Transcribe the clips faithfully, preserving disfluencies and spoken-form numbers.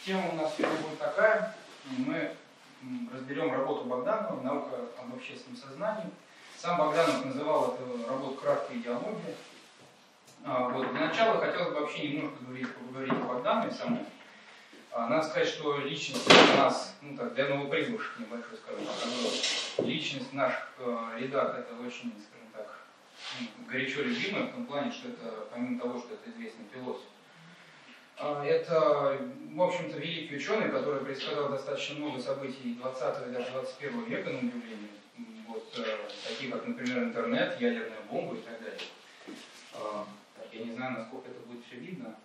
Тема у нас сегодня будет такая. Мы разберем работу Богданова «Наука об общественном сознании». Сам Богданов называл эту работу краткой идеологией. А, вот. Для начала хотелось бы вообще немножко говорить, поговорить о Богданове самом. А, надо сказать, что личность у нас, ну так, для новоприбывших небольшой, скажем так, личность в наших э, рядах это очень, скажем так, горячо любимая, в том плане, что это, помимо того, что это известный философ, это, в общем-то, великий ученый, который предсказал достаточно много событий двадцатого и даже двадцать первого века, на удивление. Вот, такие, как, например, интернет, ядерная бомба и так далее. Так, я не знаю, насколько это будет все видно.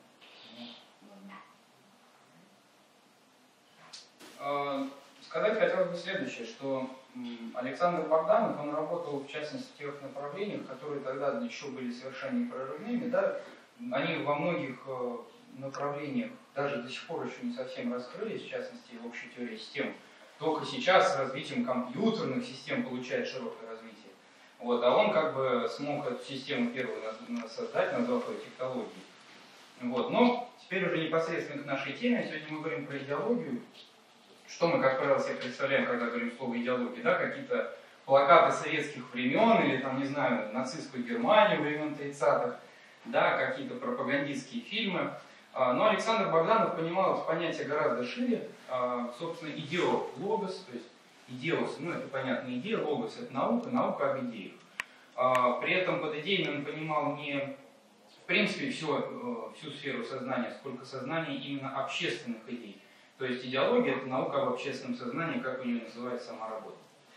Сказать хотелось бы следующее, что Александр Богданов, он работал, в частности, в тех направлениях, которые тогда еще были совершенно непрорывными, да, они во многих направлениях даже до сих пор еще не совсем раскрылись, в частности, в общей теории систем. Только сейчас с развитием компьютерных систем получает широкое развитие. Вот, а он как бы смог эту систему первую создать, назвав ее технологией. Вот, но теперь уже непосредственно к нашей теме. Сегодня мы говорим про идеологию. Что мы, как правило, себе представляем, когда говорим слово идеология, да, какие-то плакаты советских времен или, там, не знаю, нацистскую Германию времен тридцатых, да, какие-то пропагандистские фильмы. Но Александр Богданов понимал это понятие гораздо шире. Собственно, идео логос, то есть идеос, ну это понятно, идея, логос это наука, наука об идеях. При этом под идеями он понимал не, в принципе, всю, всю сферу сознания, сколько сознания именно общественных идей. То есть идеология это наука об общественном сознании, как у нее называется сама работа.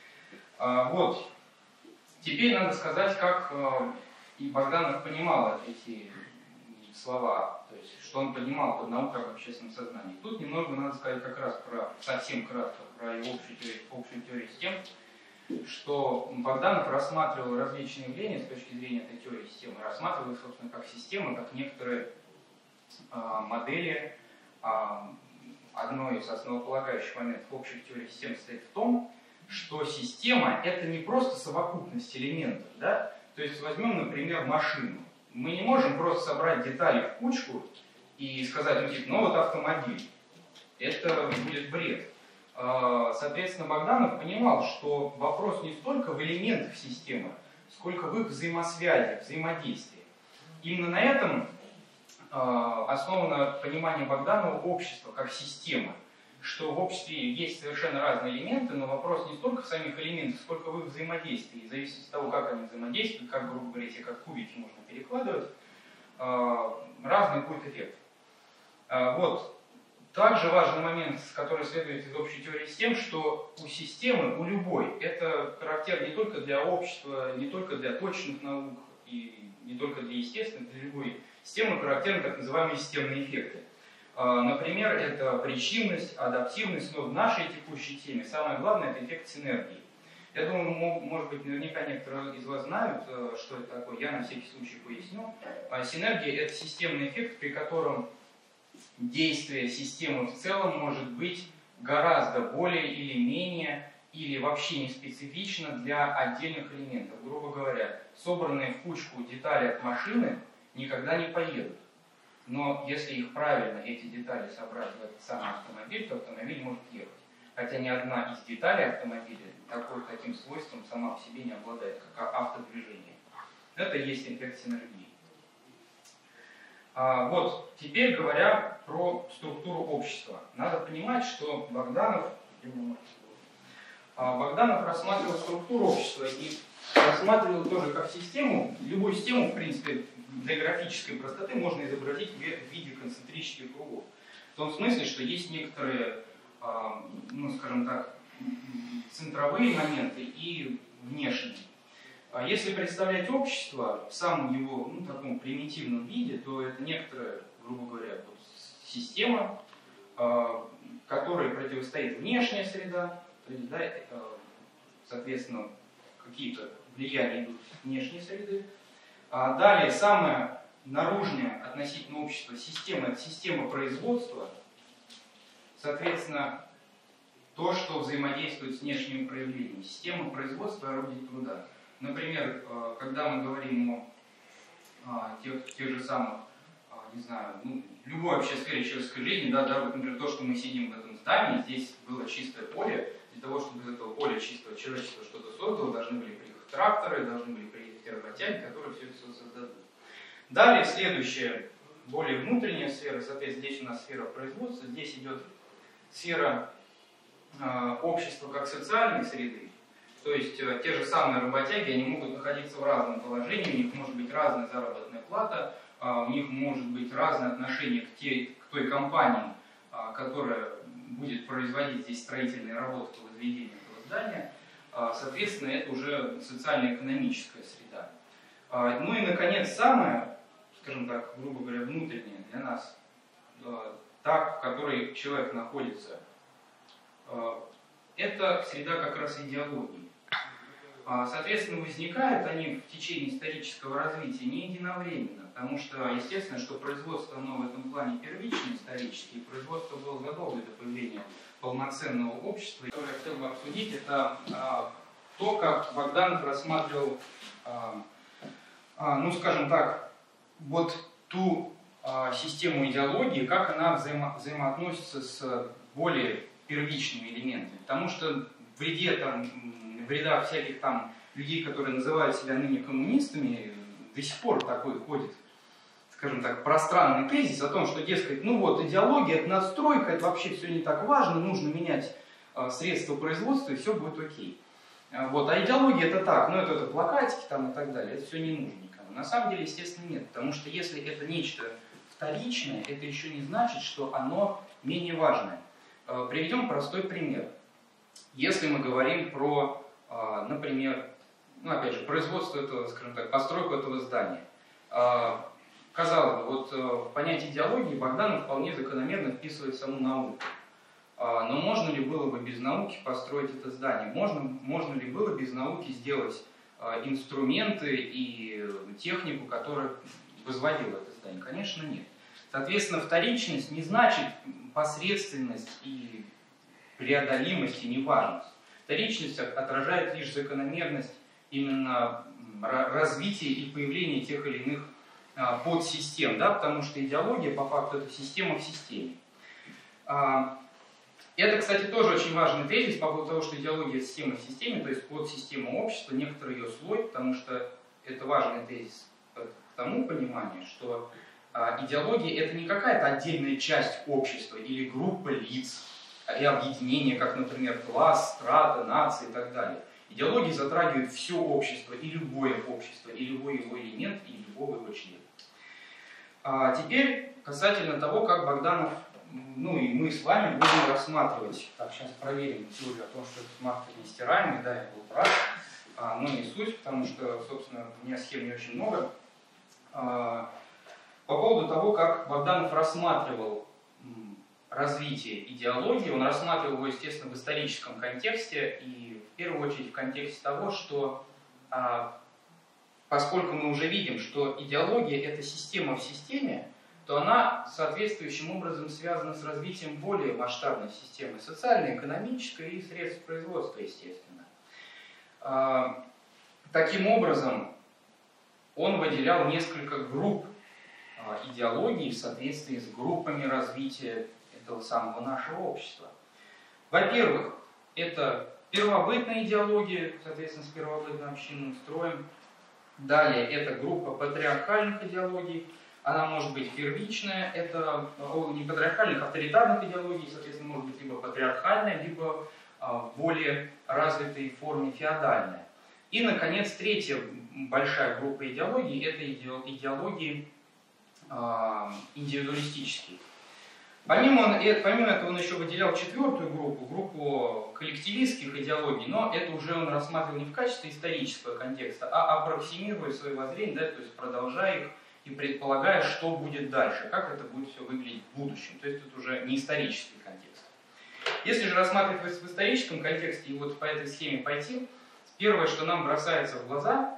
Вот. Теперь надо сказать, как и Богданов понимал эти слова, то есть что он понимал под наукой об общественном сознании. Тут немного надо сказать как раз про, совсем кратко, про его общую теорию, общую теорию систем, что Богданов рассматривал различные явления с точки зрения этой теории системы, рассматривал их, собственно, как системы, как некоторые э, модели. Э, одно из основополагающих моментов общей теории систем состоит в том, что система это не просто совокупность элементов, да? То есть возьмем, например, машину. Мы не можем просто собрать детали в кучку и сказать, ну, типа, ну вот автомобиль. Это будет бред. Соответственно, Богданов понимал, что вопрос не столько в элементах системы, сколько в их взаимосвязи, взаимодействии. Именно на этом основано понимание Богданова общества как системы. Что в обществе есть совершенно разные элементы, но вопрос не столько в самих элементах, сколько в их взаимодействии. И зависит от того, как они взаимодействуют, как, грубо говоря, если как кубики можно перекладывать, разный будет эффект. Вот. Также важный момент, который следует из общей теории систем, что у системы, у любой, это характерно не только для общества, не только для точных наук, и не только для естественных, для любой системы характерны так называемые системные эффекты. Например, это причинность, адаптивность, но в нашей текущей теме самое главное это эффект синергии. Я думаю, может быть, наверняка некоторые из вас знают, что это такое, я на всякий случай поясню. Синергия это системный эффект, при котором действие системы в целом может быть гораздо более или менее, или вообще не специфично для отдельных элементов. Грубо говоря, собранные в кучку детали от машины никогда не поедут. Но если их правильно, эти детали собрать в этот самый автомобиль, то автомобиль может ехать. Хотя ни одна из деталей автомобиля такой, таким свойством сама по себе не обладает, как автодвижение. Это и есть эффект синергии. А, вот, теперь говоря про структуру общества. Надо понимать, что Богданов, а, Богданов рассматривал структуру общества и рассматривал тоже как систему. Любую систему, в принципе, для графической простоты можно изобразить в виде концентрических кругов. В том смысле, что есть некоторые, ну, скажем так, центровые моменты и внешние. Если представлять общество в самом его, ну, таком примитивном виде, то это некоторая, грубо говоря, вот, система, которой противостоит внешняя среда, то есть, да, соответственно, какие-то влияния идут с внешней среды. А далее, самое наружное относительно общества система – это система производства. Соответственно, то, что взаимодействует с внешними проявлениями. Система производства и орудий труда. Например, когда мы говорим о тех, тех же самых не знаю, ну, любой вообще сфере человеческой жизни, да, да, вот, например, то, что мы сидим в этом здании, здесь было чистое поле, для того, чтобы из этого поля чистого человечества что-то создало, должны были приехать тракторы, должны были приехать работяги, которые все это создадут. Далее, следующая, более внутренняя сфера, соответственно, здесь у нас сфера производства, здесь идет сфера э, общества как социальной среды. То есть э, те же самые работяги, они могут находиться в разном положении, у них может быть разная заработная плата, э, у них может быть разное отношение к, те, к той компании, э, которая будет производить здесь строительные работы по возведению этого здания. Э, соответственно, это уже социально-экономическая среда. Э, ну и, наконец, самое, скажем так, грубо говоря, внутреннее для нас, э, та, в которой человек находится, э, это среда как раз идеологии. Соответственно, возникают они в течение исторического развития не единовременно, потому что, естественно, что производство, оно в этом плане первично исторически, и производство было задолго до появления полноценного общества. Что я хотел бы обсудить, это а, то, как Богданов рассматривал, а, а, ну, скажем так, вот ту а, систему идеологии, как она взаимо взаимоотносится с более первичными элементами. Потому что в ряде там, в рядах всяких там людей, которые называют себя ныне коммунистами, до сих пор такой ходит, скажем так, пространный тезис о том, что, дескать, ну вот, идеология, это надстройка, это вообще все не так важно, нужно менять э, средства производства, и все будет окей. Вот, а идеология это так, ну это, это плакатики там и так далее, это все не нужно никому. На самом деле, естественно, нет, потому что если это нечто вторичное, это еще не значит, что оно менее важное. Э, приведем простой пример. Если мы говорим про, например, ну, опять же, производство этого, скажем так, постройку этого здания. Казалось бы, вот в понятие идеологии Богданов вполне закономерно вписывает саму науку. Но можно ли было бы без науки построить это здание? Можно, можно ли было без науки сделать инструменты и технику, которая возводила это здание? Конечно, нет. Соответственно, вторичность не значит посредственность и преодолимость и неважность. Вторичность отражает лишь закономерность именно развития и появления тех или иных подсистем, да, потому что идеология, по факту, это система в системе. Это, кстати, тоже очень важный тезис по поводу того, что идеология – это система в системе, то есть подсистема общества, некоторый ее слой, потому что это важный тезис к тому пониманию, что идеология – это не какая-то отдельная часть общества или группа лиц, и объединения, как, например, класс, страта, нация и так далее. Идеология затрагивает все общество, и любое общество, и любой его элемент, и любого его члена. А теперь касательно того, как Богданов, ну и мы с вами будем рассматривать. Так, сейчас проверим теорию о том, что этот маркер не стираемый, да, я был прав, а, но не суть, потому что, собственно, у меня схем не очень много. А, по поводу того, как Богданов рассматривал развитие идеологии, он рассматривал его, естественно, в историческом контексте и в первую очередь в контексте того, что а, поскольку мы уже видим, что идеология – это система в системе, то она соответствующим образом связана с развитием более масштабной системы социальной, экономической и средств производства, естественно. А, таким образом, он выделял несколько групп а, идеологии в соответствии с группами развития этого самого нашего общества. Во-первых, это первобытная идеология, соответственно, с первобытным общинным строем. Далее, это группа патриархальных идеологий. Она может быть первичная, это не патриархальных, авторитарных идеологий, соответственно, может быть либо патриархальная, либо в более развитой форме феодальная. И, наконец, третья большая группа идеологий – это идеологии индивидуалистические. Помимо, он, помимо этого он еще выделял четвертую группу, группу коллективистских идеологий, но это уже он рассматривал не в качестве исторического контекста, а аппроксимируя свои воззрения, да, то есть продолжая их и предполагая, что будет дальше, как это будет все выглядеть в будущем. То есть это уже не исторический контекст. Если же рассматривать в историческом контексте и вот по этой схеме пойти, первое, что нам бросается в глаза,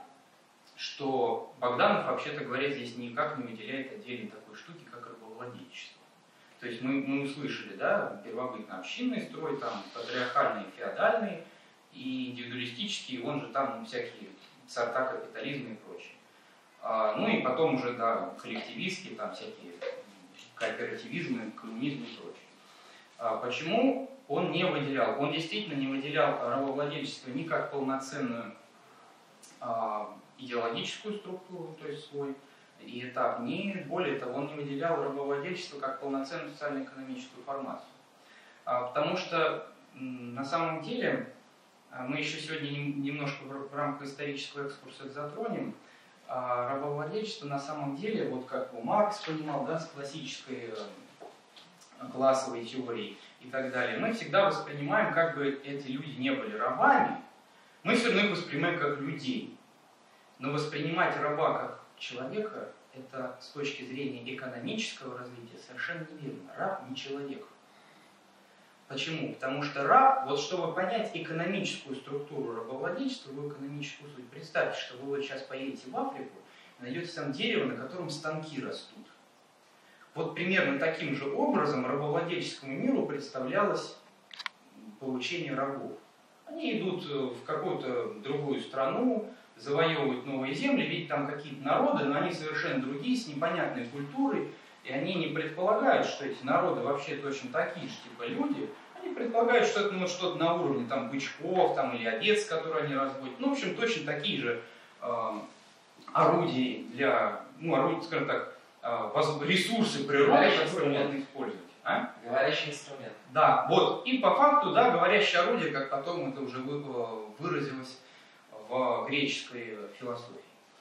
что Богданов, вообще-то говоря, здесь никак не выделяет отдельной такой штуки, как рабовладельчество. То есть мы, мы услышали, да, первобытно-общинный строй, там патриархальный, феодальный и индивидуалистический, он же там всякие сорта капитализма и прочее. Ну и потом уже, да, коллективистские, там всякие кооперативизмы, коммунизм и прочее. Почему он не выделял? Он действительно не выделял рабовладельчество ни как полноценную идеологическую структуру, то есть свой и этап, ни, более того, он не выделял рабовладельчество как полноценную социально-экономическую формацию. Потому что на самом деле, мы еще сегодня немножко в рамках исторического экскурса это затронем, рабовладельчество на самом деле, вот как его Маркс понимал, да, с классической классовой теорией и так далее, мы всегда воспринимаем, как бы эти люди не были рабами, мы все равно их воспринимаем как людей. Но воспринимать раба как человека, это с точки зрения экономического развития совершенно неверно. Раб не человек. Почему? Потому что раб, вот чтобы понять экономическую структуру рабовладельчества, его экономическую суть, представьте, что вы вот сейчас поедете в Африку и найдете там дерево, на котором станки растут. Вот примерно таким же образом рабовладельческому миру представлялось получение рабов. Они идут в какую-то другую страну, завоевывают новые земли, видят там какие-то народы, но они совершенно другие, с непонятной культурой, и они не предполагают, что эти народы вообще точно такие же, типа люди. Они предполагают, что это ну, что-то на уровне там, бычков там, или овец, которые они разводят. Ну, в общем, точно такие же э, орудия для, ну, орудия, скажем так, э, ресурсы природы, которые можно использовать. А? Говорящий инструмент. Да, вот. И по факту, да, говорящее орудие, как потом это уже выразилось в греческой философии.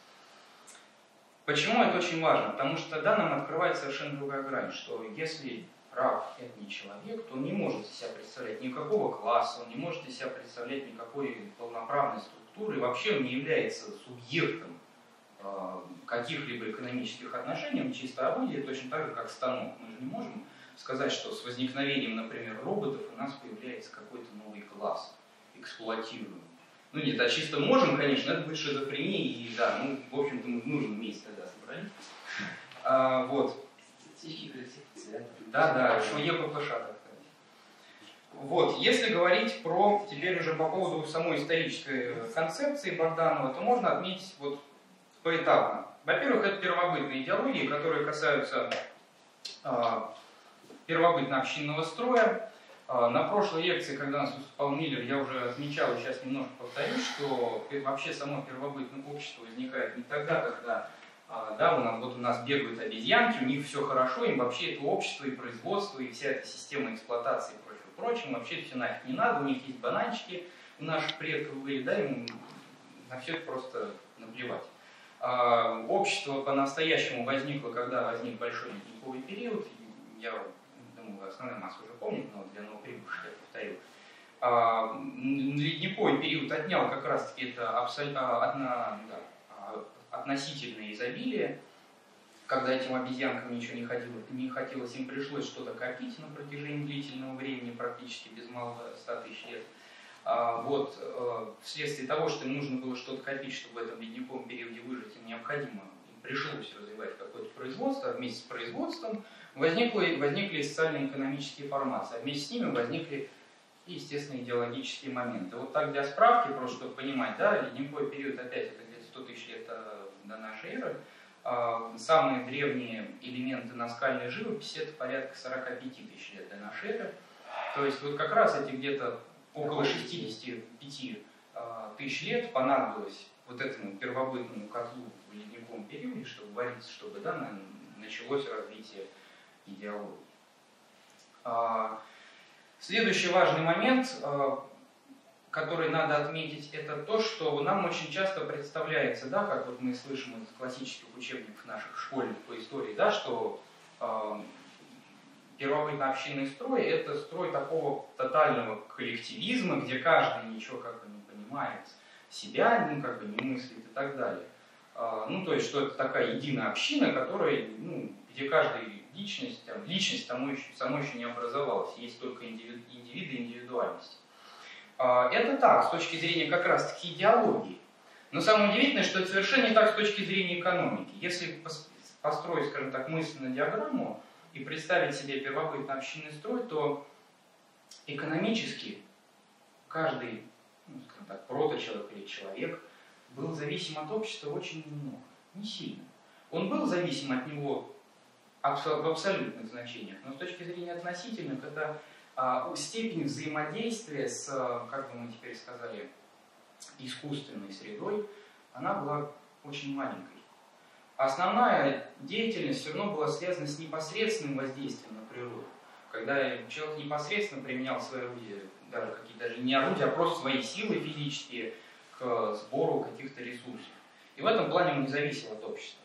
Почему это очень важно? Потому что тогда нам открывает совершенно другая грань, что если раб – это не человек, то он не может из себя представлять никакого класса, он не может из себя представлять никакой полноправной структуры, и вообще он не является субъектом э, каких-либо экономических отношений, он чисто орудие, точно так же, как станок. Мы же не можем сказать, что с возникновением, например, роботов у нас появляется какой-то новый класс, эксплуатируемый. Ну нет, а чисто можем, конечно, это будет шизофрения, и да, ну, в общем-то, мы в нужном месте тогда собрались. А, вот. Да, да, что ЕППШ, так сказать. Вот, если говорить про, теперь уже по поводу самой исторической концепции Богданова, то можно отметить вот поэтапно. Во-первых, это первобытные идеологии, которые касаются а, первобытно-общинного строя. На прошлой лекции, когда у нас выступал Миллер, я уже отмечал, и сейчас немножко повторюсь, что вообще само первобытное общество возникает не тогда, когда да, у нас, вот у нас бегают обезьянки, у них все хорошо, им вообще это общество и производство, и вся эта система эксплуатации и прочее, прочее, вообще все нафиг не надо, у них есть бананчики, у наших предков были, да, им на все это просто наплевать. Общество по-настоящему возникло, когда возник большой ледниковый период, я думаю, основная масса уже помнит, но для новоприбывших я повторю. А, ледниковый период отнял как раз-таки это абсолютно одна, да, относительное изобилие, когда этим обезьянкам ничего не, ходило, не хотелось, им пришлось что-то копить на протяжении длительного времени, практически без малого ста тысяч лет. А, вот, а, вследствие того, что им нужно было что-то копить, чтобы в этом ледниковом периоде выжить, им необходимо, им пришлось развивать какое-то производство, а вместе с производством Возникли, возникли социально-экономические формации, а вместе с ними возникли, естественно, идеологические моменты. Вот так для справки, просто чтобы понимать, да, ледниковый период, опять, это где-то сто тысяч лет до нашей эры. Самые древние элементы наскальной живописи это порядка сорок пять тысяч лет до нашей эры. То есть вот как раз эти где-то около шестидесяти пяти тысяч лет понадобилось вот этому первобытному котлу в ледниковом периоде, чтобы вариться, чтобы, да, началось развитие идеологии. Следующий важный момент, который надо отметить, это то, что нам очень часто представляется, да, как вот мы слышим из классических учебников наших школьных по истории, да, что первобытно-общинный строй – это строй такого тотального коллективизма, где каждый ничего как бы не понимает себя, ну, как бы не мыслит и так далее. Ну, то есть, что это такая единая община, которая, ну, где каждый личность, там, личность самой еще, самой еще не образовалась, есть только индивид, индивид и индивидуальность. Это так, с точки зрения как раз-таки идеологии. Но самое удивительное, что это совершенно не так с точки зрения экономики. Если построить, скажем так, мысленно диаграмму и представить себе первобытно-общинный строй, то экономически каждый, ну, скажем так, проточеловек или человек был зависим от общества очень немного. Не сильно. Он был зависим от него в абсолютных значениях, но с точки зрения относительных, это а, степень взаимодействия с, как бы мы теперь сказали, искусственной средой, она была очень маленькой. Основная деятельность все равно была связана с непосредственным воздействием на природу. Когда человек непосредственно применял свои орудия, даже какие-то даже не орудия, а просто свои силы физические к сбору каких-то ресурсов. И в этом плане он не зависел от общества.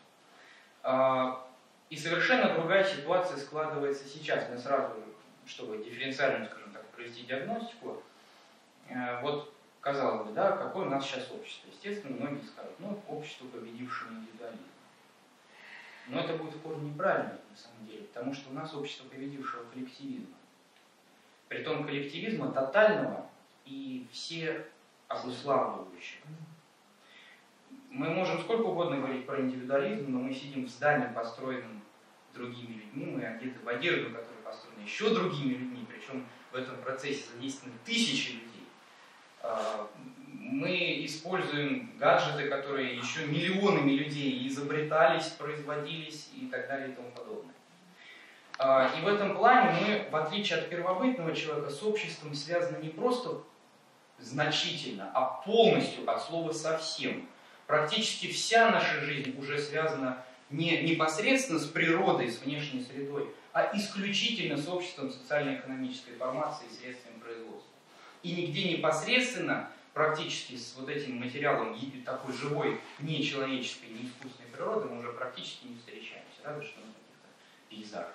И совершенно другая ситуация складывается сейчас. Мы сразу, чтобы дифференциально, скажем так, провести диагностику, вот, казалось бы, да, какое у нас сейчас общество? Естественно, многие скажут, ну, общество, победившее индивидуализм. Но это будет в корне неправильно, на самом деле, потому что у нас общество победившего коллективизма. Притом коллективизма тотального и все обуславливающего. Мы можем сколько угодно говорить про индивидуализм, но мы сидим в здании, построенном другими людьми, мы одеты в одежду, которая построена еще другими людьми, причем в этом процессе задействованы тысячи людей. Мы используем гаджеты, которые еще миллионами людей изобретались, производились и так далее и тому подобное. И в этом плане мы, в отличие от первобытного человека, с обществом связаны не просто значительно, а полностью от слова совсем. Практически вся наша жизнь уже связана не непосредственно с природой, с внешней средой, а исключительно с обществом социально-экономической формации и средствами производства. И нигде непосредственно, практически с вот этим материалом такой живой, нечеловеческой, не искусственной природы мы уже практически не встречаемся, разве что на каких-то пейзажах.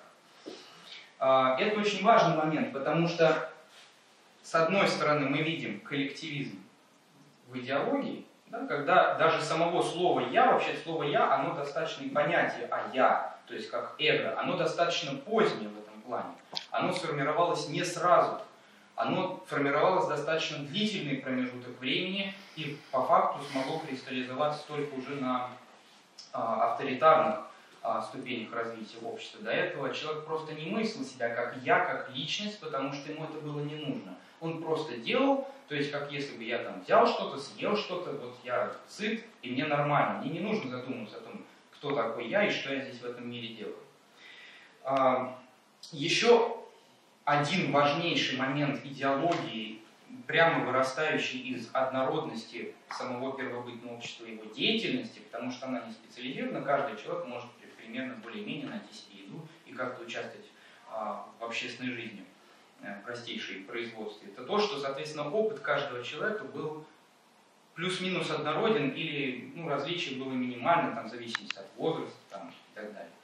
Это очень важный момент, потому что с одной стороны мы видим коллективизм в идеологии, да, когда даже самого слова «я», вообще слово «я», оно достаточно, и понятие «а я», то есть как эго, оно достаточно позднее в этом плане. Оно сформировалось не сразу. Оно формировалось достаточно длительный промежуток времени и по факту смогло кристаллизоваться только уже на а, авторитарных а, ступенях развития общества. До этого человек просто не мыслил себя как «я», как личность, потому что ему это было не нужно. Он просто делал, то есть как если бы я там взял что-то, съел что-то, вот я сыт, и мне нормально. Мне не нужно задумываться о том, кто такой я и что я здесь в этом мире делаю. А, еще один важнейший момент идеологии, прямо вырастающий из однородности самого первобытного общества и его деятельности, потому что она не специализирована, каждый человек может примерно более-менее найти себе еду и как-то участвовать а, в общественной жизни, а, простейшей производстве. Это то, что, соответственно, опыт каждого человека был плюс-минус однороден или ну, различие было минимально, там, в зависимости от возраста там, и так далее.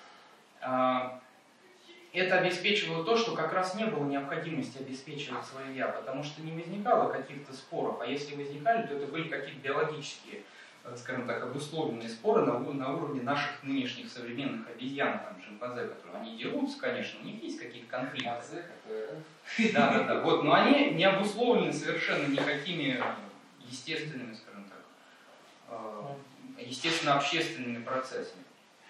А, Это обеспечивало то, что как раз не было необходимости обеспечивать свое «я», потому что не возникало каких-то споров, а если возникали, то это были какие-то биологические, скажем так, обусловленные споры на, на уровне наших нынешних современных обезьян, там, шимпанзе, которые они дерутся, конечно, у них есть какие-то конфликты. Да, да, да. Вот, но они не обусловлены совершенно никакими естественными, скажем так, естественно-общественными процессами.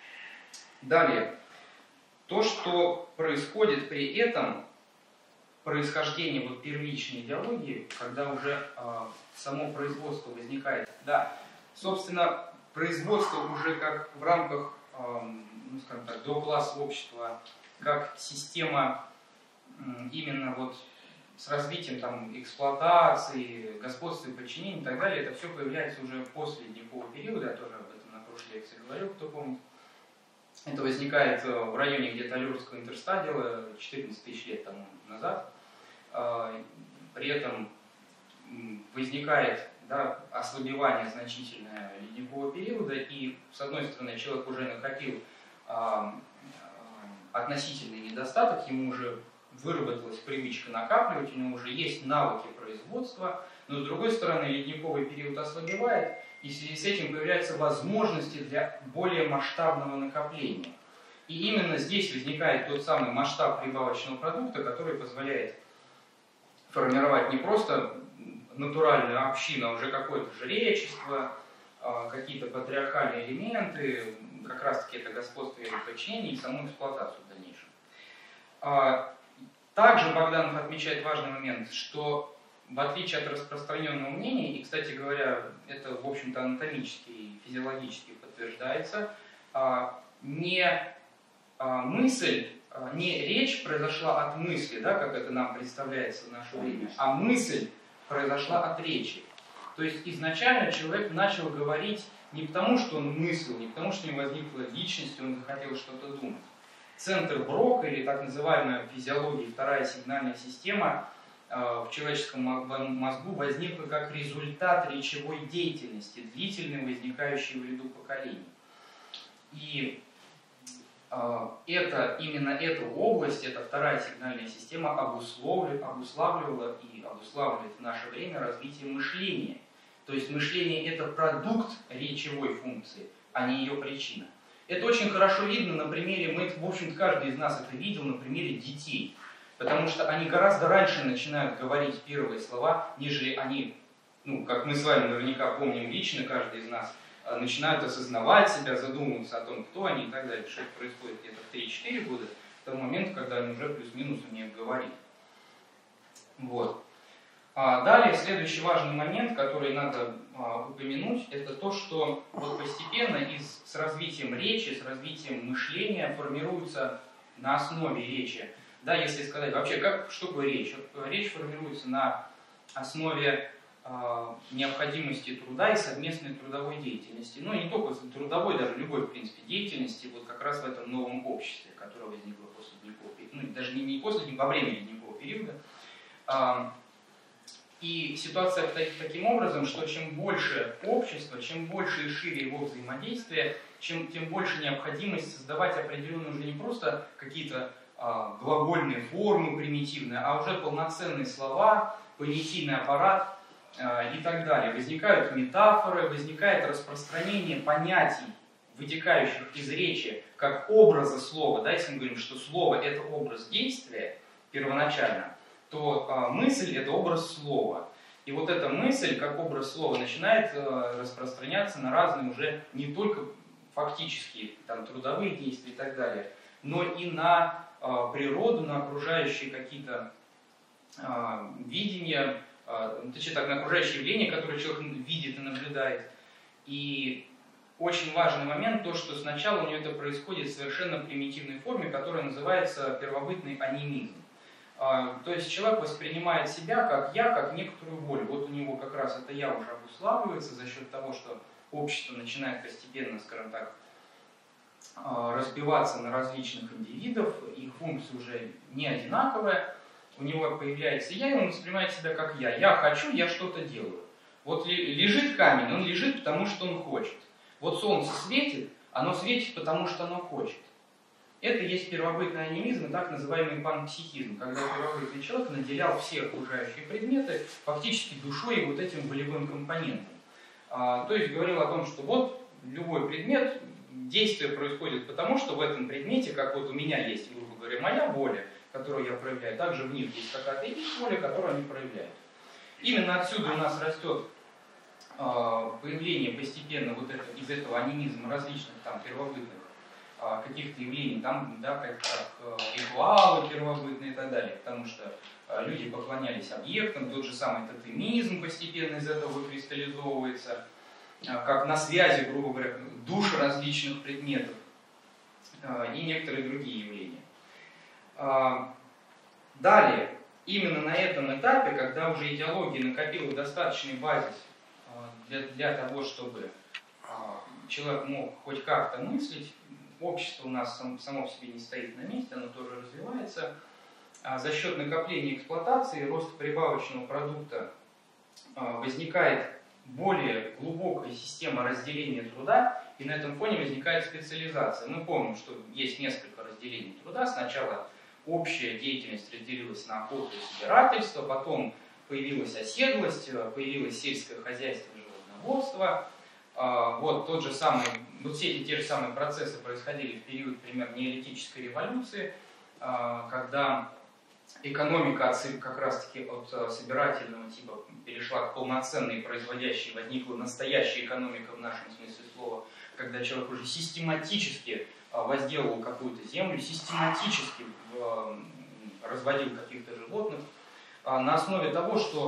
Далее. То, что происходит при этом, происхождение вот первичной идеологии, когда уже э, само производство возникает. Да, собственно, производство уже как в рамках, э, ну, скажем так, докласс общества, как система э, именно вот с развитием там, эксплуатации, господства и подчинения и так далее, это все появляется уже после ледникового периода, я тоже об этом на прошлой лекции говорил, кто помнит. Это возникает в районе где-то Алюрского интерстадиала четырнадцать тысяч лет тому назад. При этом возникает да, ослабевание значительное ледникового периода, и с одной стороны человек уже накопил относительный недостаток, ему уже выработалась привычка накапливать, у него уже есть навыки производства, но с другой стороны ледниковый период ослабевает, и в связи с этим появляются возможности для более масштабного накопления. И именно здесь возникает тот самый масштаб прибавочного продукта, который позволяет формировать не просто натуральную общину, а уже какое-то жречество, какие-то патриархальные элементы, как раз-таки это господство и подчинение и саму эксплуатацию в дальнейшем. Также Богданов отмечает важный момент, что в отличие от распространенного мнения, и, кстати говоря, это, в общем-то, анатомически и физиологически подтверждается, не мысль, не речь произошла от мысли, да, как это нам представляется в наше время, а мысль произошла от речи. То есть изначально человек начал говорить не потому, что он мыслил, не потому, что у него возникла личность, он захотел что-то думать. Центр Брока, или так называемая в физиологии вторая сигнальная система, в человеческом мозгу возникла как результат речевой деятельности, длительной, возникающей в ряду поколений. И это, именно эту область, эта вторая сигнальная система обуславливала и обуславливает в наше время развитие мышления. То есть мышление – это продукт речевой функции, а не ее причина. Это очень хорошо видно на примере, мы, в общем-то, каждый из нас это видел на примере детей. Потому что они гораздо раньше начинают говорить первые слова, нежели они, ну, как мы с вами наверняка помним лично, каждый из нас, начинают осознавать себя, задумываться о том, кто они и так далее. Что это происходит где-то в три-четыре года, к тому моменту, когда они уже плюс-минус умеют говорить. Вот. А далее, следующий важный момент, который надо а, упомянуть, это то, что вот постепенно из, с развитием речи, с развитием мышления формируется на основе речи. Да, если сказать вообще, как, что такое речь? Речь формируется на основе э, необходимости труда и совместной трудовой деятельности. Ну, не только трудовой, даже любой, в принципе, деятельности, вот как раз в этом новом обществе, которое возникло после Ледникового периода, ну, даже не, не после, не во время Ледникового периода. Э, и ситуация обстоит таким образом, что чем больше общество, чем больше и шире его взаимодействие, чем, тем больше необходимость создавать определенные уже не просто какие-то глагольные формы примитивные, а уже полноценные слова, понятийный аппарат э, и так далее. Возникают метафоры, возникает распространение понятий, вытекающих из речи, как образа слова. Да, если мы говорим, что слово – это образ действия первоначально, то э, мысль – это образ слова. И вот эта мысль, как образ слова, начинает э, распространяться на разные уже не только фактические там, трудовые действия и так далее, но и на природу, на окружающие какие-то э, видения, э, точнее так, на окружающие явления, которые человек видит и наблюдает. И очень важный момент то, что сначала у него это происходит в совершенно примитивной форме, которая называется первобытный анимизм. Э, то есть человек воспринимает себя как я, как некоторую волю. Вот у него как раз это я уже обуславливается за счет того, что общество начинает постепенно, скажем так, разбиваться на различных индивидов, их функция уже не одинаковая, у него появляется я, и он воспринимает себя как я. Я хочу, я что-то делаю. Вот лежит камень, он лежит, потому что он хочет. Вот солнце светит, оно светит, потому что оно хочет. Это есть первобытный анимизм и так называемый панпсихизм, когда первобытный человек наделял все окружающие предметы фактически душой и вот этим волевым компонентом. А, то есть говорил о том, что вот любой предмет, действие происходит потому, что в этом предмете, как вот у меня есть, грубо говоря, моя воля, которую я проявляю, также в них есть какая-то их воля, которую они проявляют. Именно отсюда у нас растет э, появление постепенно вот это, из этого анимизма различных там первобытных э, каких-то явлений, там, да, как, как э, ритуалы первобытные и так далее, потому что э, люди поклонялись объектам, тот же самый тотемизм постепенно из этого выкристаллизовывается, как на связи, грубо говоря, душ различных предметов и некоторые другие явления. Далее, именно на этом этапе, когда уже идеология накопила достаточный базис для, для того, чтобы человек мог хоть как-то мыслить, общество у нас само по себе не стоит на месте, оно тоже развивается, за счет накопления эксплуатации, роста прибавочного продукта возникает более глубокая система разделения труда, и на этом фоне возникает специализация. Мы помним, что есть несколько разделений труда. Сначала общая деятельность разделилась на охоту и собирательство, потом появилась оседлость, появилось сельское хозяйство и животноводство. Вот тот же самый, вот все эти те же самые процессы происходили в период, примерно, неолитической революции, когда экономика от, как раз-таки от собирательного типа перешла к полноценной, производящей, возникла настоящая экономика в нашем смысле слова, когда человек уже систематически возделывал какую-то землю, систематически разводил каких-то животных, на основе того, что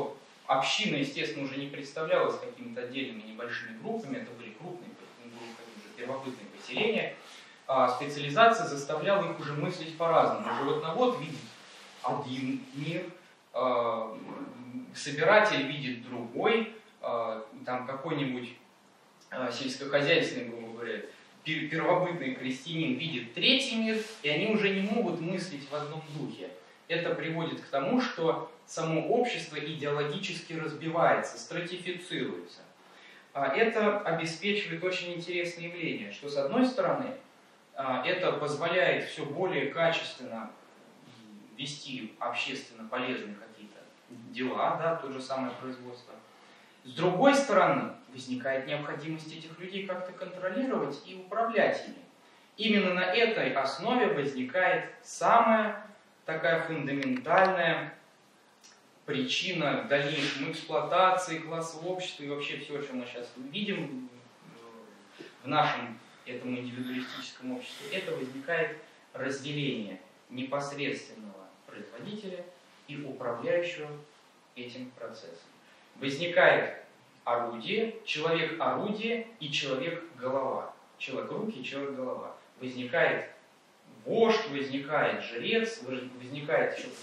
община, естественно, уже не представлялась какими-то отдельными небольшими группами, это были крупные группы, уже первобытные поселения. А специализация заставляла их уже мыслить по-разному. Животновод видит один мир, а, собиратель видит другой, а, там какой-нибудь а, сельскохозяйственный, грубо говоря, первобытный крестьянин видит третий мир, и они уже не могут мыслить в одном духе. Это приводит к тому, что само общество идеологически разбивается, стратифицируется. Это обеспечивает очень интересное явление, что с одной стороны это позволяет все более качественно вести общественно полезные какие-то дела, да, то же самое производство. С другой стороны, возникает необходимость этих людей как-то контролировать и управлять ими. Именно на этой основе возникает самая такая фундаментальная причина дальнейшей эксплуатации классового общества и вообще все, что мы сейчас видим в нашем этом индивидуалистическом обществе, это возникает разделение непосредственного производителя и управляющего этим процессом. Возникает орудие, человек-орудие и человек-голова. Человек-руки и человек-голова. Возникает вождь, возникает жрец, возникает еще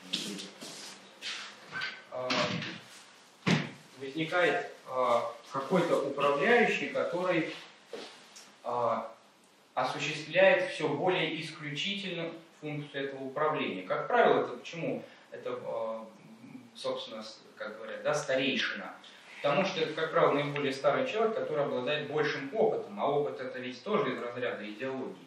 возникает какой-то управляющий, который осуществляет все более исключительно функцию этого управления. Как правило, это почему? Это, собственно, как говорят, да, старейшина. Потому что это, как правило, наиболее старый человек, который обладает большим опытом. А опыт это ведь тоже из разряда идеологии.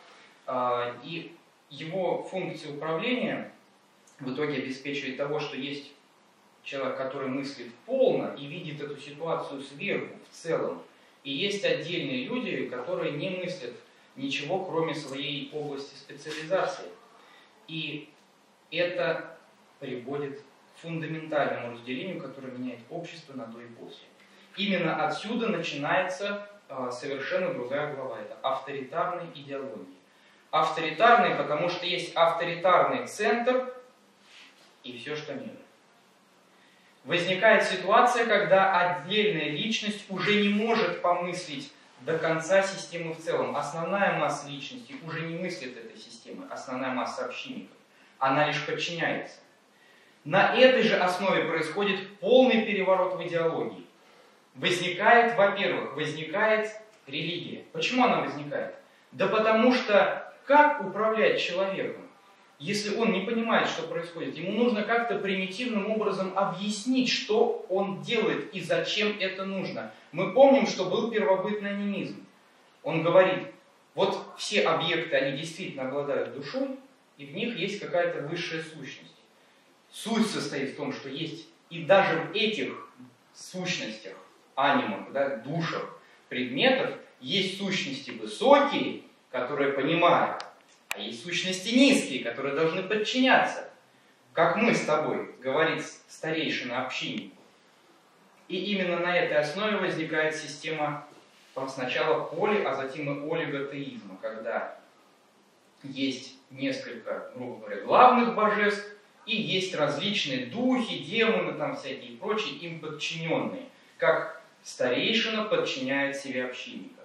И его функция управления в итоге обеспечивает того, что есть человек, который мыслит полно и видит эту ситуацию сверху, в целом. И есть отдельные люди, которые не мыслят ничего, кроме своей области специализации. И это приводит к фундаментальному разделению, которое меняет общество на до и после. Именно отсюда начинается а, совершенно другая глава. Это авторитарные идеологии. Авторитарные, потому что есть авторитарный центр и все, что ниже. Возникает ситуация, когда отдельная личность уже не может помыслить до конца системы в целом. Основная масса личностей уже не мыслит этой системы, основная масса общинников. Она лишь подчиняется. На этой же основе происходит полный переворот в идеологии. Возникает, во-первых, возникает религия. Почему она возникает? Да потому что как управлять человеком? Если он не понимает, что происходит, ему нужно как-то примитивным образом объяснить, что он делает и зачем это нужно. Мы помним, что был первобытный анимизм. Он говорит, вот все объекты, они действительно обладают душой, и в них есть какая-то высшая сущность. Суть состоит в том, что есть и даже в этих сущностях, анимах, да, душах предметов, есть сущности высокие, которые понимают, а есть сущности низкие, которые должны подчиняться. Как мы с тобой, говорит старейшина общиннику. И именно на этой основе возникает система сначала поли, а затем и олиготеизма, когда есть несколько, грубо говоря, главных божеств, и есть различные духи, демоны, там всякие и прочие, им подчиненные, как старейшина подчиняет себе общинника.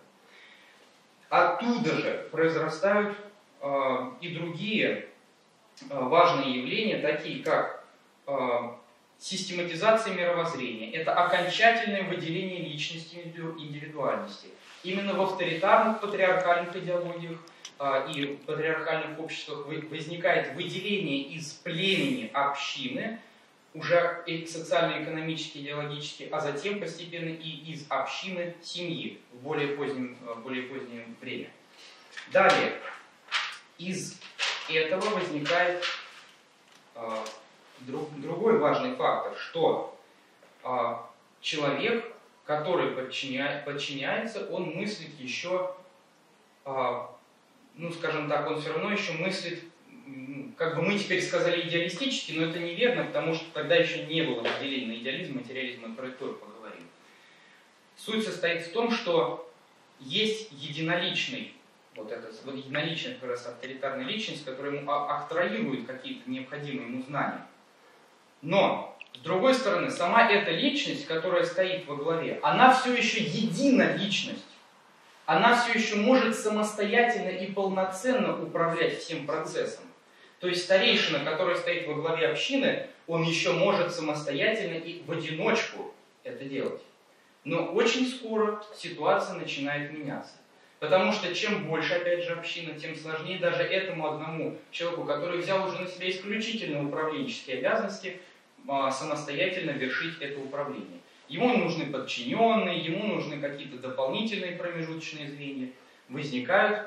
Оттуда же произрастают э, и другие э, важные явления, такие как э, систематизация мировоззрения. Это окончательное выделение личности и индивидуальности. Именно в авторитарных патриархальных идеологиях э, и патриархальных обществах возникает выделение из племени общины, уже социально-экономически, идеологически, а затем постепенно и из общины семьи в более позднем, более позднее время. Далее, из этого возникает э, друг, другой важный фактор, что э, человек, который подчиняет, подчиняется, он мыслит еще, э, ну скажем так, он все равно еще мыслит, как бы мы теперь сказали идеалистически, но это неверно, потому что тогда еще не было разделения на идеализм, материализм, мы про это тоже поговорим. Суть состоит в том, что есть единоличный, вот это, вот единоличная как раз авторитарная личность, которая ему абстрагирует какие-то необходимые ему знания. Но, с С другой стороны, сама эта личность, которая стоит во главе, она все еще едина личность. Она все еще может самостоятельно и полноценно управлять всем процессом. То есть старейшина, который стоит во главе общины, он еще может самостоятельно и в одиночку это делать. Но очень скоро ситуация начинает меняться. Потому что чем больше, опять же, община, тем сложнее даже этому одному человеку, который взял уже на себя исключительно управленческие обязанности, самостоятельно вершить это управление. Ему нужны подчиненные, ему нужны какие-то дополнительные промежуточные звенья. Возникают,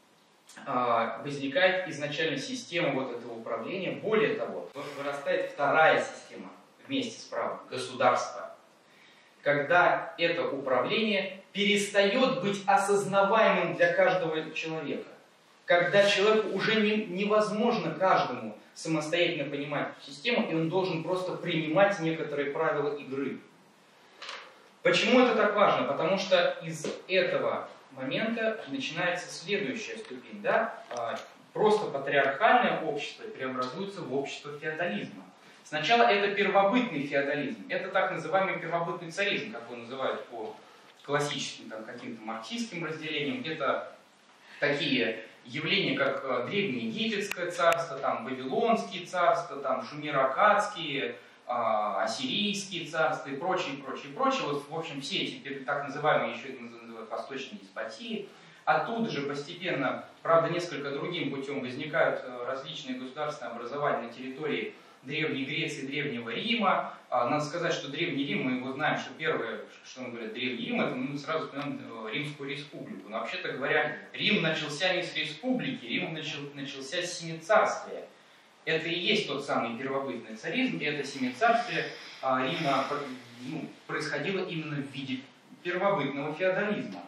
возникает изначально система вот этого управления. Более того, вырастает вторая система вместе с правом – государство. Когда это управление перестает быть осознаваемым для каждого человека. Когда человеку уже не, невозможно каждому самостоятельно понимать эту систему, и он должен просто принимать некоторые правила игры. Почему это так важно? Потому что из этого момента начинается следующая ступень. Да? Просто патриархальное общество преобразуется в общество феодализма. Сначала это первобытный феодализм. Это так называемый первобытный царизм, как его называют по классическим там, каким-то марксистским разделениям. Это такие явления, как Древнее Египетское царство, там, Вавилонские царства, там, Шумеро-Аккадские, Ассирийские царства и прочее, прочее, прочее. Вот, в общем, все эти так называемые, еще это называют, восточные деспотии. Оттуда же постепенно, правда, несколько другим путем возникают различные государственные образования на территории Древней Греции, Древнего Рима. Надо сказать, что Древний Рим, мы его знаем, что первое, что он говорит, Древний Рим, это мы сразу вспоминаем Римскую республику. Но вообще-то говоря, Рим начался не с республики, Рим начал, начался с семицарствия. Это и есть тот самый первобытный царизм, и это семицарствие Рима ну, происходило именно в виде первобытного феодализма.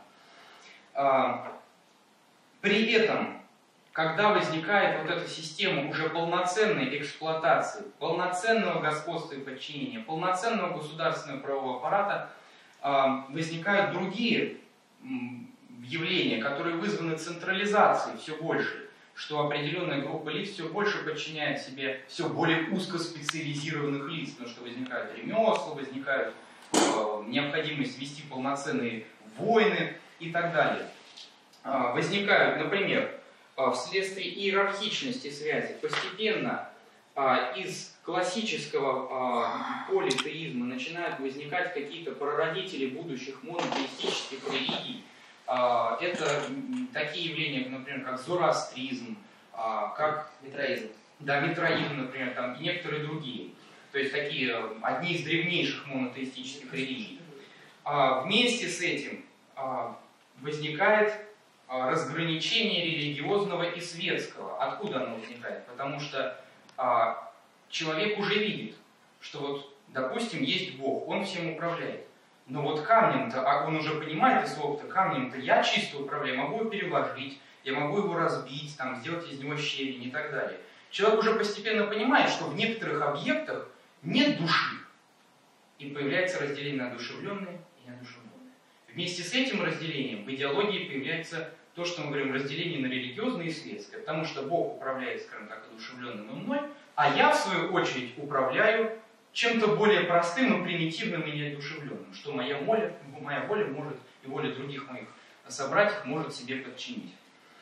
При этом, когда возникает вот эта система уже полноценной эксплуатации, полноценного господства и подчинения, полноценного государственного правового аппарата, возникают другие явления, которые вызваны централизацией все больше, что определенная группа лиц все больше подчиняет себе все более узкоспециализированных лиц, потому что возникают ремесла, возникает э, необходимость вести полноценные войны и так далее. Э, возникают, например, э, вследствие иерархичности связи постепенно э, из классического э, политеизма начинают возникать какие-то прародители будущих монотеистических религий. Это такие явления, например, как зороастризм, как митроизм. Да, митроизм, например, там, и некоторые другие. То есть такие, одни из древнейших монотеистических религий. Вместе с этим возникает разграничение религиозного и светского. Откуда оно возникает? Потому что человек уже видит, что вот, допустим, есть Бог, Он всем управляет. Но вот камнем-то, а он уже понимает из слов-то, камнем-то я чисто управляю, могу его переложить, я могу его разбить, там, сделать из него щебень и так далее. Человек уже постепенно понимает, что в некоторых объектах нет души. И появляется разделение на одушевленное и неодушевленное. Вместе с этим разделением в идеологии появляется то, что мы говорим, разделение на религиозное и светское. Потому что Бог управляет, скажем так, одушевленным и мной, а я, в свою очередь, управляю чем-то более простым и примитивным и неодушевленным, что моя воля, моя воля может и воля других моих собратьев может себе подчинить.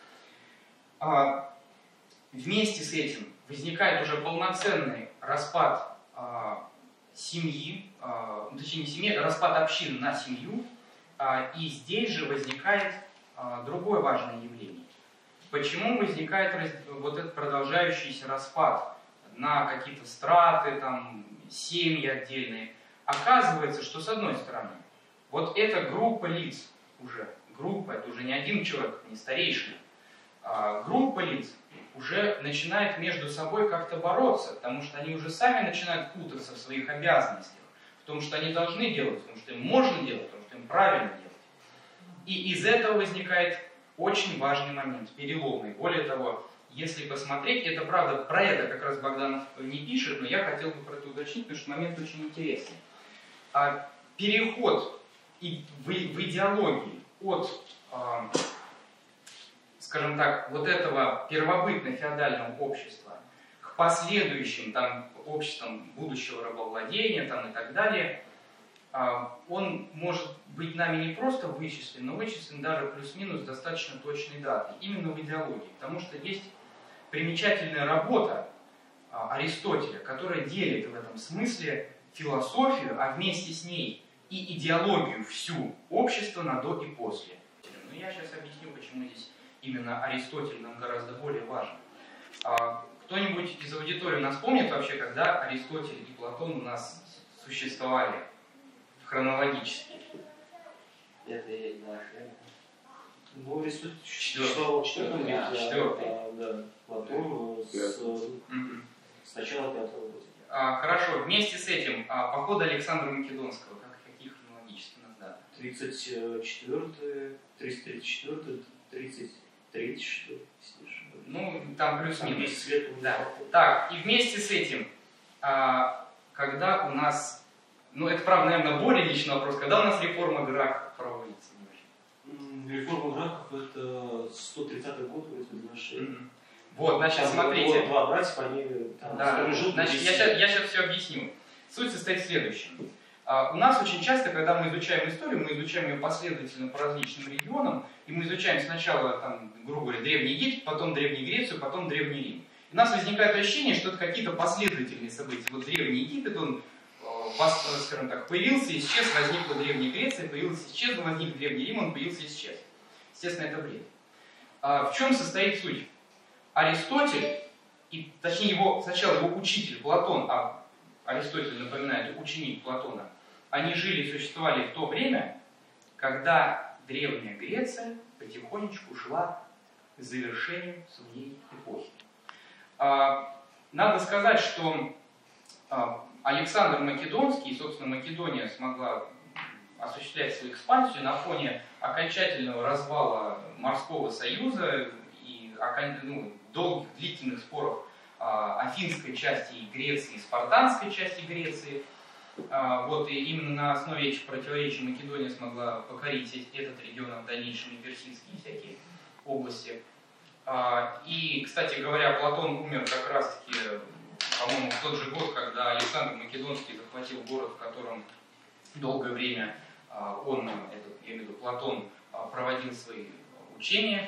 А, вместе с этим возникает уже полноценный распад а, семьи, а, точнее не семьи, а распад общин на семью, а, и здесь же возникает а, другое важное явление. Почему возникает раз, вот этот продолжающийся распад на какие-то страты, там, семьи отдельные? Оказывается, что с одной стороны, вот эта группа лиц уже, группа, это уже не один человек, не старейшина, а группа лиц уже начинает между собой как-то бороться, потому что они уже сами начинают путаться в своих обязанностях, в том, что они должны делать, в том, что им можно делать, в том, что им правильно делать. И из этого возникает очень важный момент, переломный. Более того, если посмотреть, это правда, про это как раз Богданов не пишет, но я хотел бы про это уточнить, потому что момент очень интересный. А переход и в, в идеологии от, а, скажем так, вот этого первобытно-феодального общества к последующим там, обществам будущего рабовладения там, и так далее, он может быть нами не просто вычислен, но вычислен даже плюс-минус достаточно точной даты, именно в идеологии. Потому что есть примечательная работа Аристотеля, которая делит в этом смысле философию, а вместе с ней и идеологию всю общества на до и после. Но я сейчас объясню, почему здесь именно Аристотель нам гораздо более важен. Кто-нибудь из аудитории нас помнит вообще, когда Аристотель и Платон у нас существовали хронологически? Это я не знаю. Ну, Аристотель существовал в четвертом веке, а, да, Платон с, mm-hmm. с начала пятого года. А, хорошо, вместе с этим а, поход Александра Македонского, как каких хронологически нас даты? тридцать четвёртый, триста тридцать четвёртый, тридцать третий, что ли? Ну, там плюс-минус. Да. Так, и вместе с этим, а, когда у нас, ну это правда, наверное, более личный вопрос, когда у нас реформа Гракхов проводится? Реформа Гракхов это сто тридцатый год вроде нашей. Mm-hmm. Вот, значит, там смотрите. Вот, два братья, они там, да, значит, я сейчас, я сейчас все объясню. Суть состоит в следующем. Uh, у нас очень часто, когда мы изучаем историю, мы изучаем ее последовательно по различным регионам, и мы изучаем сначала, там, грубо говоря, Древний Египет, потом Древнюю Грецию, потом Древний Рим. И у нас возникает ощущение, что это какие-то последовательные события. Вот Древний Египет, он, скажем так, появился, исчез, возникла Древняя Греция, появился, исчез, возник Древний Рим, он появился, исчез. Естественно, это бред. Uh, в чем состоит суть? Аристотель, и, точнее, его, сначала его учитель Платон, а Аристотель, напоминает, ученик Платона, они жили и существовали в то время, когда Древняя Греция потихонечку шла к завершению своей эпохи. Надо сказать, что Александр Македонский, собственно, Македония смогла осуществлять свою экспансию на фоне окончательного развала Морского союза и ну, долгих, длительных споров афинской части Греции и спартанской части Греции. Вот, и именно на основе этих противоречий Македония смогла покорить этот регион, а в дальнейшем и персидские всякие области. И, кстати говоря, Платон умер как раз-таки, по-моему, в тот же год, когда Александр Македонский захватил город, в котором долгое время он, этот, я имею в виду, Платон, проводил свои учения.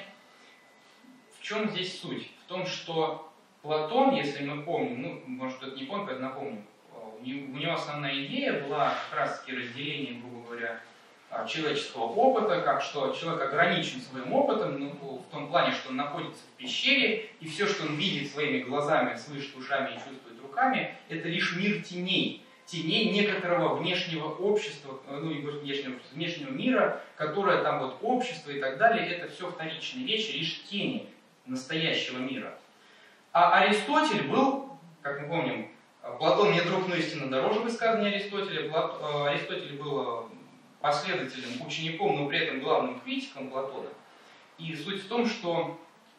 В чем здесь суть? В том, что Платон, если мы помним, ну, может, кто-то не помнит, поэтому напомню, у него основная идея была как раз-таки разделение, грубо говоря, человеческого опыта, как что человек ограничен своим опытом, ну, в том плане, что он находится в пещере, и все, что он видит своими глазами, слышит ушами и чувствует руками, это лишь мир теней. Теней некоторого внешнего общества, ну и внешнего, внешнего мира, которое там вот общество и так далее, это все вторичные вещи, лишь тени настоящего мира. А Аристотель был, как мы помним, Платон не друг, но истинно дороже высказывания Аристотеля. Плат... Аристотель был последовательным учеником, но при этом главным критиком Платона. И суть в том, что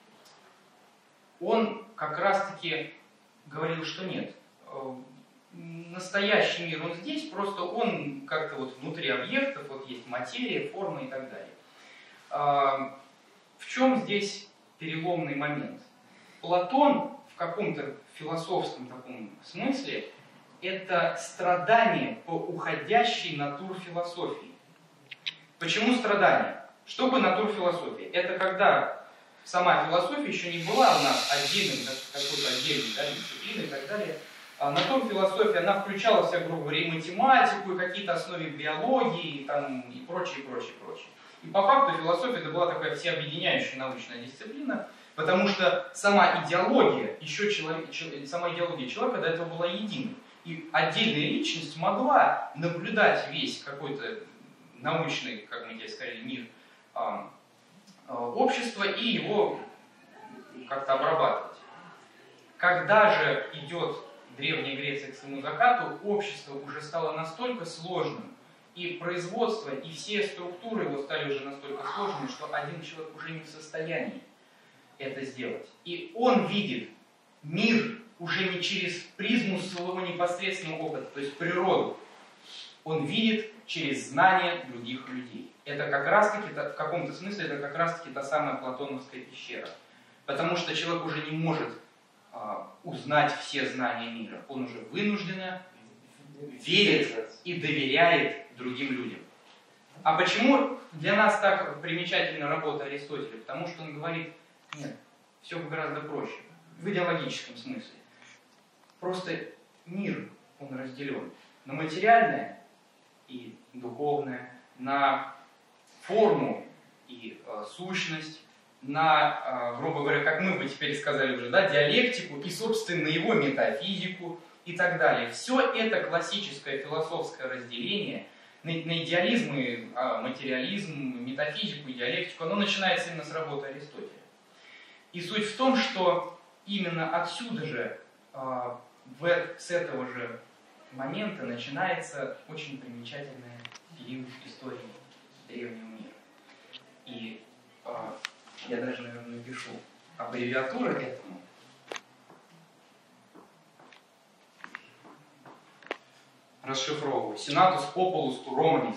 он как раз-таки говорил, что нет. Настоящий мир, он здесь, просто он как-то вот внутри объектов, вот есть материя, форма и так далее. В чем здесь переломный момент? Платон в каком-то философском таком смысле это страдание по уходящей натурфилософии. Почему страдание? Что такое натурфилософия? Это когда сама философия еще не была у нас отдельной, какой-то отдельной, да, дисциплиной и так далее. А натурфилософия, она включала в себя, грубо говоря, и математику, и какие-то основы биологии, и, там, и прочее, прочее, прочее. И по факту философия это была такая всеобъединяющая научная дисциплина, потому что сама идеология, еще человек, сама идеология человека до этого была единой. И отдельная личность могла наблюдать весь какой-то научный, как мы здесь сказали, мир а, а, общества и его как-то обрабатывать. Когда же идет Древняя Греция к своему закату, общество уже стало настолько сложным, и производство, и все структуры его стали уже настолько сложными, что один человек уже не в состоянии это сделать. И он видит мир уже не через призму своего непосредственного опыта, то есть природу. Он видит через знания других людей. Это как раз-таки, в каком-то смысле, это как раз-таки та самая платоновская пещера. Потому что человек уже не может узнать все знания мира. Он уже вынужденно верит и доверяет другим людям. А почему для нас так примечательна работа Аристотеля? Потому что он говорит, нет, все гораздо проще. В идеологическом смысле. Просто мир, он разделен на материальное и духовное, на форму и э, сущность, на, э, грубо говоря, как мы бы теперь сказали уже, да, диалектику и, собственно, его метафизику и так далее. Все это классическое философское разделение на, на идеализм и э, материализм, метафизику и диалектику, оно начинается именно с работы Аристотеля. И суть в том, что именно отсюда же, э, в, с этого же момента начинается очень примечательный период истории древнего мира. И э, я даже, наверное, напишу аббревиатуру этому. Расшифровываю. Senatus Populus Romanis.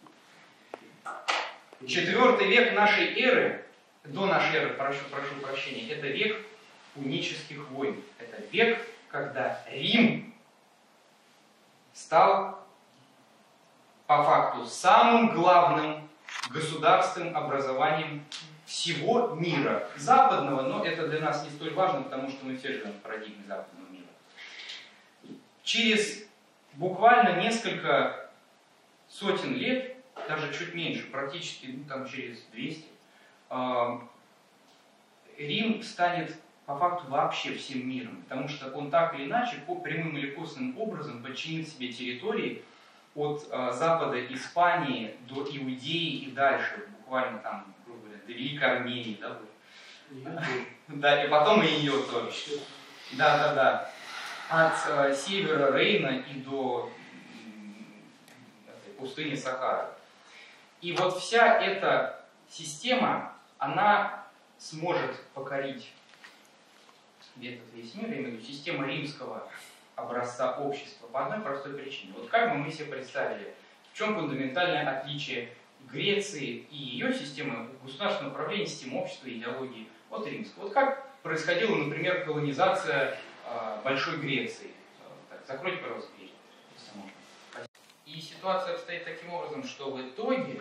Четвертый век нашей эры, до нашей эры, прошу, прошу прощения, это век пунических войн. Это век, когда Рим стал по факту самым главным государственным образованием всего мира. Западного, но это для нас не столь важно, потому что мы все живем в парадигме западного мира. Через буквально несколько сотен лет, даже чуть меньше, практически ну, там через двести, э, Рим станет по факту вообще всем миром, потому что он так или иначе, по прямым или косвенным образом подчинит себе территории от э, запада Испании до Иудеи и дальше, буквально там, грубо говоря, до Великой Армении, да, да, и потом и ее тоже. Да, да, да. От э, севера Рейна и до э, пустыни Сахара. И вот вся эта система, она сможет покорить этот весь мир, я имею в виду система римского образца общества, по одной простой причине. Вот как бы мы себе представили, в чем фундаментальное отличие Греции и ее системы государственного управления, системы общества и идеологии от римского. Вот как происходила, например, колонизация э, Большой Греции. Так, закройте, пожалуйста, дверь, если можно. И ситуация обстоит таким образом, что в итоге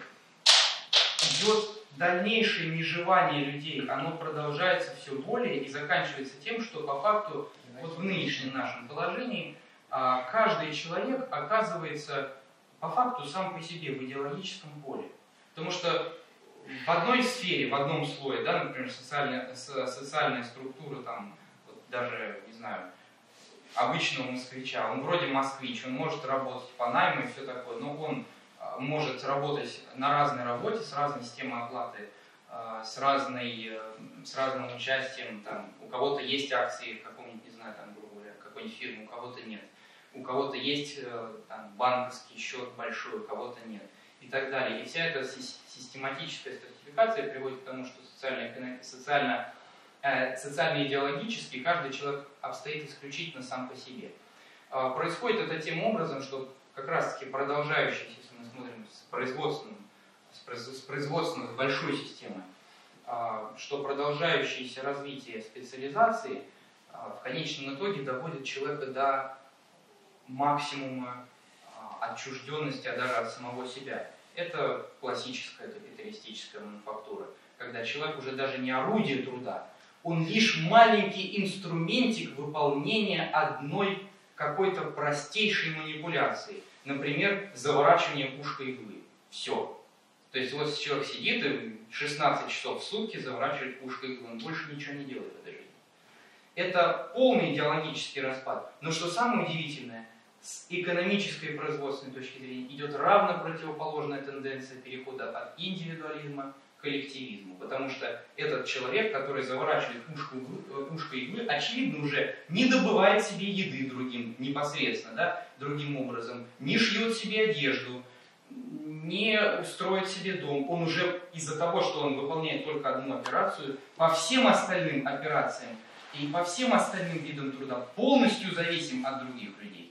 идет дальнейшее межевание людей, оно продолжается все более и заканчивается тем, что по факту вот в нынешнем нашем положении а, каждый человек оказывается по факту сам по себе в идеологическом поле. Потому что в одной сфере, в одном слое, да, например, социальная, социальная структура, там, вот даже, не знаю, обычного москвича, он вроде москвич, он может работать по найму и все такое, но он может работать на разной работе, с разной системой оплаты, с, разной, с разным участием. Там, у кого-то есть акции в каком-нибудь, не знаю, там, грубо говоря, какой-нибудь фирмы, у кого-то нет. У кого-то есть там, банковский счет большой, у кого-то нет. И так далее. И вся эта систематическая стратификация приводит к тому, что социально, социально, э, социально-идеологически каждый человек обстоит исключительно сам по себе. Э, происходит это тем образом, что как раз-таки продолжающийся, если мы смотрим с производственным, с производственной, с большой системой, что продолжающееся развитие специализации в конечном итоге доводит человека до максимума отчужденности, а даже от самого себя. Это классическая капиталистическая мануфактура, когда человек уже даже не орудие труда, он лишь маленький инструментик выполнения одной какой-то простейшей манипуляции. Например, заворачивание ушка иглы. Все. То есть вот человек сидит и шестнадцать часов в сутки заворачивает ушко иглы, он больше ничего не делает в этой жизни. Это полный идеологический распад. Но что самое удивительное, с экономической и производственной точки зрения идет равно противоположная тенденция перехода от индивидуализма к коллективизму. Потому что этот человек, который заворачивает ушко иглы, ушко иглы, очевидно уже не добывает себе еды другим непосредственно, да, другим образом, не шьет себе одежду, не устроит себе дом. Он уже из-за того, что он выполняет только одну операцию, по всем остальным операциям и по всем остальным видам труда полностью зависим от других людей.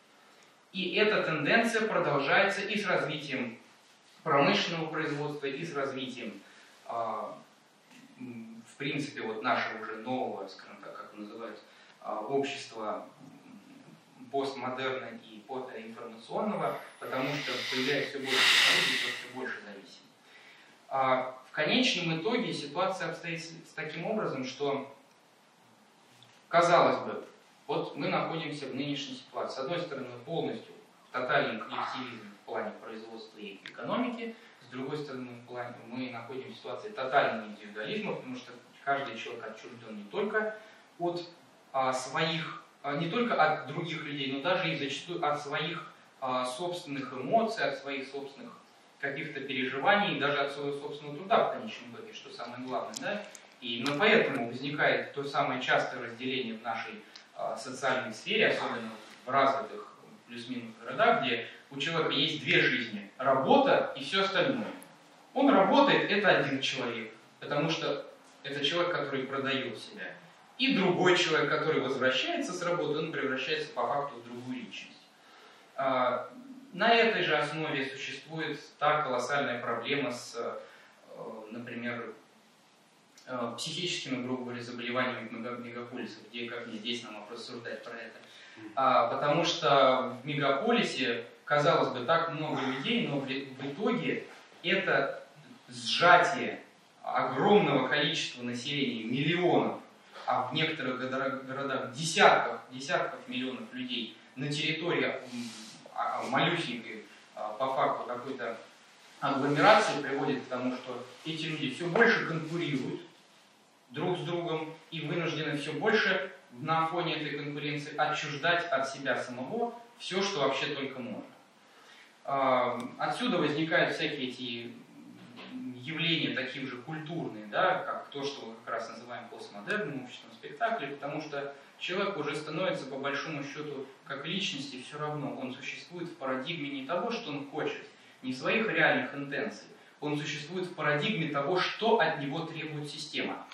И эта тенденция продолжается и с развитием промышленного производства, и с развитием, в принципе, вот нашего уже нового, скажем так, как его называют, общества постмодерна и информационного, потому что появляется все больше технологий, все больше зависим. В конечном итоге ситуация обстоит таким образом, что, казалось бы, вот мы находимся в нынешней ситуации. С одной стороны, полностью тотальный коллективизм в плане производства и экономики, с другой стороны, в плане, мы находимся в ситуации тотального индивидуализма, потому что каждый человек отчужден не только от а, своих, а, не только от других людей, но даже и зачастую от своих а, собственных эмоций, от своих собственных каких-то переживаний, даже от своего собственного труда в конечном итоге, что самое главное, да? И именно поэтому возникает то самое частое разделение в нашей а, социальной сфере, особенно в развитых плюс-минус городах, где у человека есть две жизни – работа и все остальное. Он работает – это один человек, потому что это человек, который продает себя. И другой человек, который возвращается с работы, он превращается по факту в другую личность. А, на этой же основе существует та колоссальная проблема с, например, психическими, грубо говоря, заболеваниями мегаполисов, где, как мне здесь нам рассуждать про это. А, потому что в мегаполисе, казалось бы, так много людей, но в, в итоге это сжатие огромного количества населения, миллионов, а в некоторых городах десятков, десятков миллионов людей на территории малюсенькой, по факту какой-то агломерации приводит к тому, что эти люди все больше конкурируют друг с другом и вынуждены все больше на фоне этой конкуренции отчуждать от себя самого все, что вообще только можно. Отсюда возникают всякие эти явления, такие уже культурные, да, как то, что мы как раз называем постмодерном обществом спектакля, потому что человек уже становится, по большому счету, как личности все равно. Он существует в парадигме не того, что он хочет, не своих реальных интенций. Он существует в парадигме того, что от него требует система.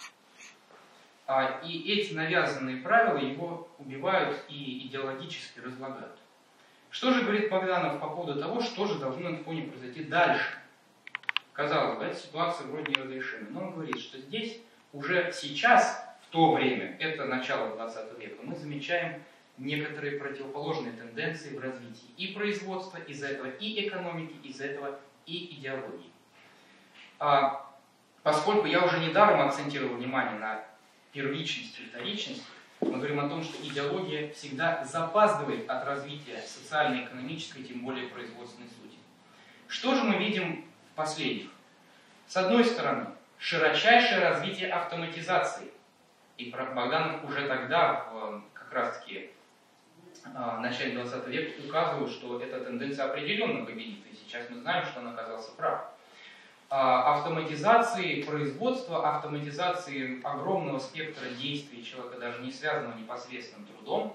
И эти навязанные правила его убивают и идеологически разлагают. Что же говорит Богданов по поводу того, что же должно на фоне произойти дальше? Казалось бы, эта ситуация вроде неразрешима, но он говорит, что здесь уже сейчас, в то время, это начало двадцатого века, мы замечаем некоторые противоположные тенденции в развитии и производства, из-за этого и экономики, из-за этого и идеологии. А, поскольку я уже недаром акцентировал внимание на первичности и вторичности, мы говорим о том, что идеология всегда запаздывает от развития социально-экономической, тем более производственной сути. Что же мы видим в последних? С одной стороны, широчайшее развитие автоматизации. И Богданов уже тогда, в, как раз-таки в начале двадцатого века, указывал, что эта тенденция определенно победит. И сейчас мы знаем, что он оказался прав. Автоматизации производства, автоматизации огромного спектра действий человека, даже не связанного непосредственным трудом.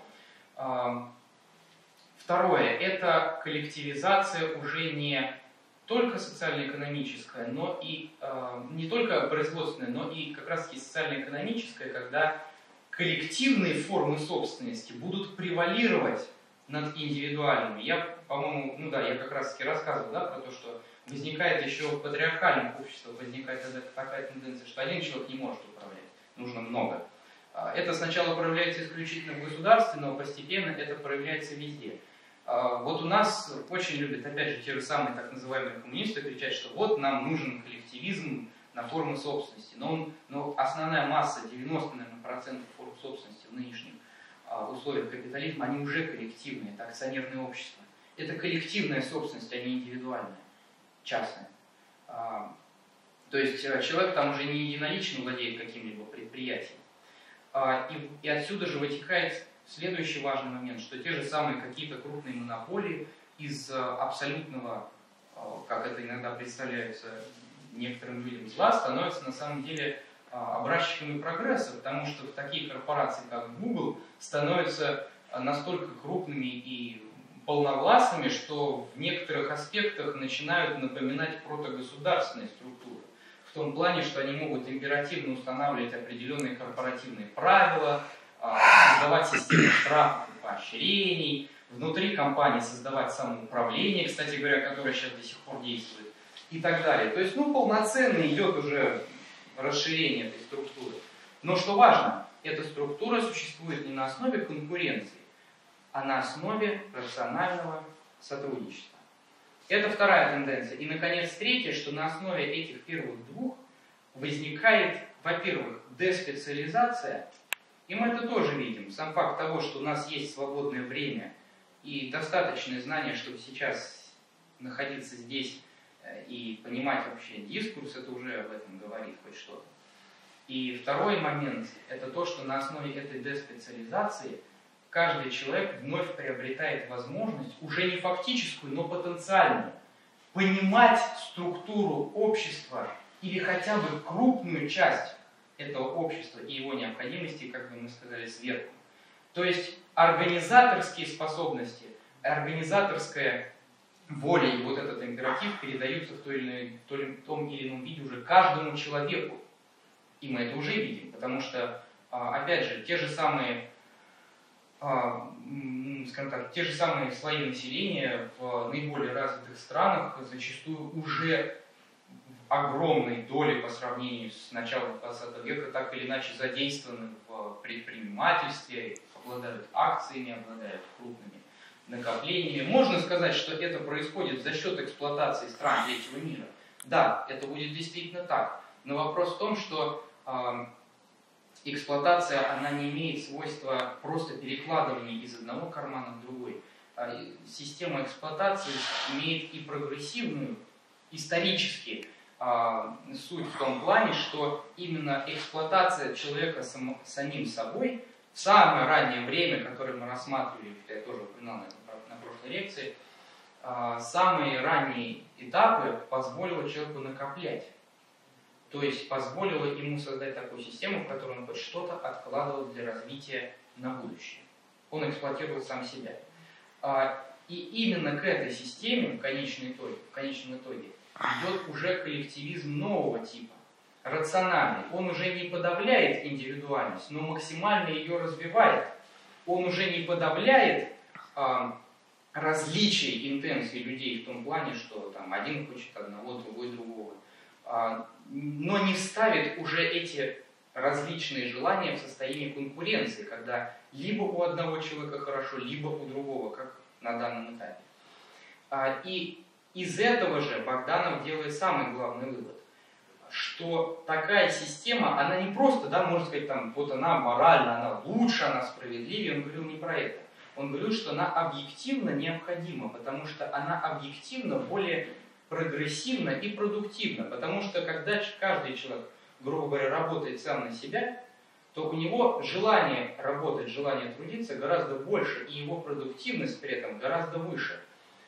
Второе – это коллективизация уже не только социально-экономическая, но и не только производственная, но и как раз-таки социально-экономическая, когда коллективные формы собственности будут превалировать над индивидуальными. Я, по-моему, ну да, я как раз-таки рассказывал, да, про то, что возникает еще в патриархальных обществах, возникает такая тенденция, что один человек не может управлять, нужно много. Это сначала проявляется исключительно в государстве, но постепенно это проявляется везде. Вот у нас очень любят, опять же, те же самые так называемые коммунисты кричать, что вот нам нужен коллективизм на формы собственности. Но, он, но основная масса, девяносто процентов форм собственности в нынешних условиях капитализма, они уже коллективные, это акционерные общества. Это коллективная собственность, а не индивидуальная, частная. То есть человек там уже не единолично владеет каким-либо предприятием. И, и отсюда же вытекает следующий важный момент, что те же самые какие-то крупные монополии из абсолютного, как это иногда представляется некоторым людям, зла, становятся на самом деле образчиками прогресса, потому что такие корпорации, как Google, становятся настолько крупными и полновластными, что в некоторых аспектах начинают напоминать протогосударственные структуры. В том плане, что они могут императивно устанавливать определенные корпоративные правила, создавать систему штрафов и поощрений, внутри компании создавать самоуправление, кстати говоря, которое сейчас до сих пор действует, и так далее. То есть, ну, полноценно идет уже расширение этой структуры. Но что важно, эта структура существует не на основе конкуренции, а на основе рационального сотрудничества. Это вторая тенденция. И, наконец, третья, что на основе этих первых двух возникает, во-первых, деспециализация, и мы это тоже видим. Сам факт того, что у нас есть свободное время и достаточное знание, чтобы сейчас находиться здесь и понимать вообще дискурс, это уже об этом говорит хоть что-то. И второй момент, это то, что на основе этой деспециализации каждый человек вновь приобретает возможность, уже не фактическую, но потенциальную, понимать структуру общества или хотя бы крупную часть этого общества и его необходимости, как бы мы сказали, сверху. То есть организаторские способности, организаторская воля и вот этот императив передаются в, той или иной, в том или ином виде уже каждому человеку. И мы это уже видим, потому что, опять же, те же самые, скажем так, те же самые слои населения в наиболее развитых странах зачастую уже в огромной доле по сравнению с началом двадцатого века так или иначе задействованы в предпринимательстве, обладают акциями, обладают крупными накоплениями. Можно сказать, что это происходит за счет эксплуатации стран третьего мира. Да, это будет действительно так. Но вопрос в том, что э, эксплуатация, она не имеет свойства просто перекладывания из одного кармана в другой. Э, система эксплуатации имеет и прогрессивную, исторически, э, суть в том плане, что именно эксплуатация человека сам, самим собой в самое раннее время, которое мы рассматривали, я тоже упоминал на, на прошлой лекции, э, самые ранние этапы позволило человеку накоплять. То есть позволило ему создать такую систему, в которой он хоть что-то откладывал для развития на будущее. Он эксплуатировал сам себя. И именно к этой системе в конечном итоге, в конечном итоге идет уже коллективизм нового типа, рациональный. Он уже не подавляет индивидуальность, но максимально ее развивает. Он уже не подавляет а, различий интенций людей в том плане, что там, один хочет одного, другой другого. Но не ставит уже эти различные желания в состоянии конкуренции, когда либо у одного человека хорошо, либо у другого, как на данном этапе. И из этого же Богданов делает самый главный вывод, что такая система, она не просто, да, можно сказать, там, вот она моральна, она лучше, она справедливее, он говорил не про это. Он говорил, что она объективно необходима, потому что она объективно более прогрессивно и продуктивно, потому что когда каждый человек, грубо говоря, работает сам на себя, то у него желание работать, желание трудиться гораздо больше, и его продуктивность при этом гораздо выше.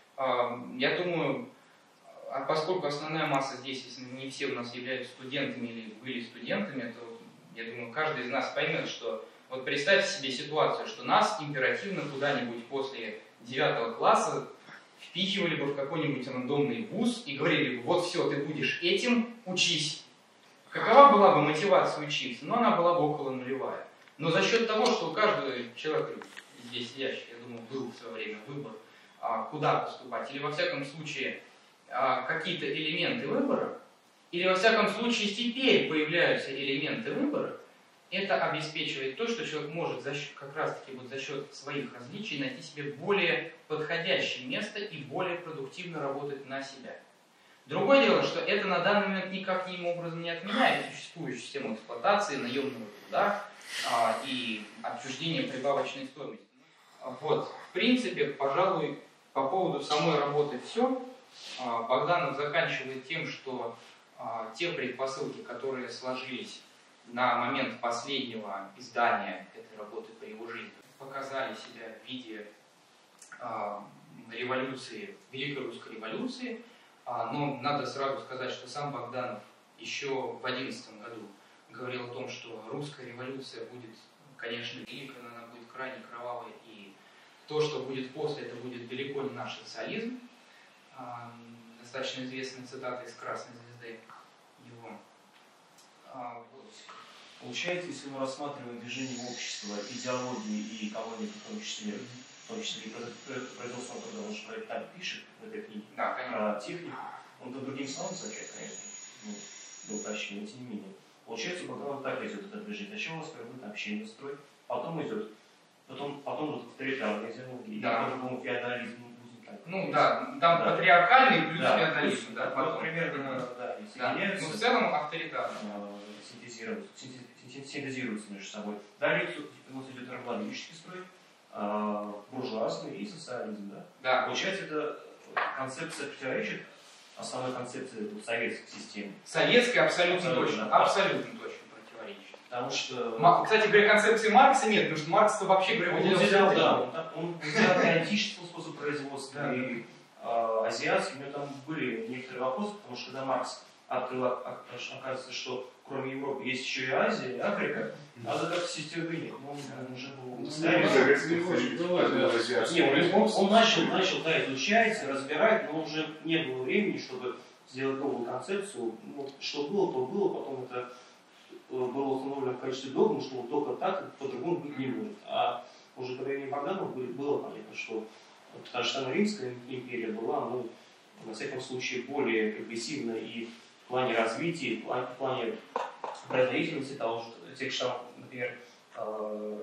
Я думаю, поскольку основная масса здесь, если не все у нас являются студентами или были студентами, то, я думаю, каждый из нас поймет, что вот представьте себе ситуацию, что нас императивно куда-нибудь после девятого класса впихивали бы в какой-нибудь рандомный вуз и говорили бы, вот все, ты будешь этим, учись. Какова была бы мотивация учиться? Ну, она была бы около нулевая. Но за счет того, что у каждого человека, здесь сидящий, я думаю, был в свое время выбор, куда поступать, или во всяком случае какие-то элементы выбора, или во всяком случае теперь появляются элементы выбора, это обеспечивает то, что человек может за счет, как раз-таки вот за счет своих различий найти себе более подходящее место и более продуктивно работать на себя. Другое дело, что это на данный момент никаким образом не отменяет существующую систему эксплуатации, наемного труда а, и отчуждения прибавочной стоимости. Вот, в принципе, пожалуй, по поводу самой работы все. А, Богданов заканчивает тем, что а, те предпосылки, которые сложились на момент последнего издания этой работы по его жизни, показали себя в виде э, революции, Великой Русской революции. А, но надо сразу сказать, что сам Богданов еще в одиннадцатом году говорил о том, что русская революция будет, конечно, великой, но она будет крайне кровавой, и то, что будет после, это будет далеко не наш социализм. А, достаточно известная цитата из «Красной звезды» его. А, вот. Получается, если мы рассматриваем движение общества, идеологии и экономики, в том числе, в том числе и производственного труда, он же про это так пишет в этой книге, да, про технику, он по другим словам означает, конечно, ну, для упрощения, тем не менее. Получается, потом так идет это движение. Сначала первобытное общинный строй, потом идет, потом, потом идут авторитарные идеологии, Да. и по-другому феодализм. Ну да, там да. патриархальный плюс да, феодализм. плюс, Да, вот потом. примерно, да, Да. соединяются. Ну в целом авторитарный. Синтезируются, синтезируются между собой. Далее у нас идет рабовладельческий строй, буржуазный и социализм. Да? Да. Получается, эта концепция противоречит основной концепции советской системы. Советской абсолютно, Абсолютно. точно. Абсолютно точно противоречит. Потому что... Ма- Кстати говоря, концепции Маркса нет, потому что Маркс-то вообще говоря, Он выделял выделял, стратегию. да, он, так- он выделял и античный способ производства, Да. и а, азиатский. У него там были некоторые вопросы, потому что когда Маркс открыл, а- а- оказывается, что кроме Европы есть еще и Азия, и Африка, а за как системы нет. Ну, он уже был Ну, старый. Советский Союз был азиатский. Не, он, он начал, начал да, изучать, разбирать, но уже не было времени, чтобы сделать новую концепцию. Ну, что было, то было, потом это э, было установлено в качестве догмы, что вот только так, по-другому быть не может. А уже по времени Богданова были- было понятно, что вот та же самая Римская империя была, ну, во всяком случае, более прогрессивна и в плане развития, в плане, в плане производительности того, что, тех же, там, например, э,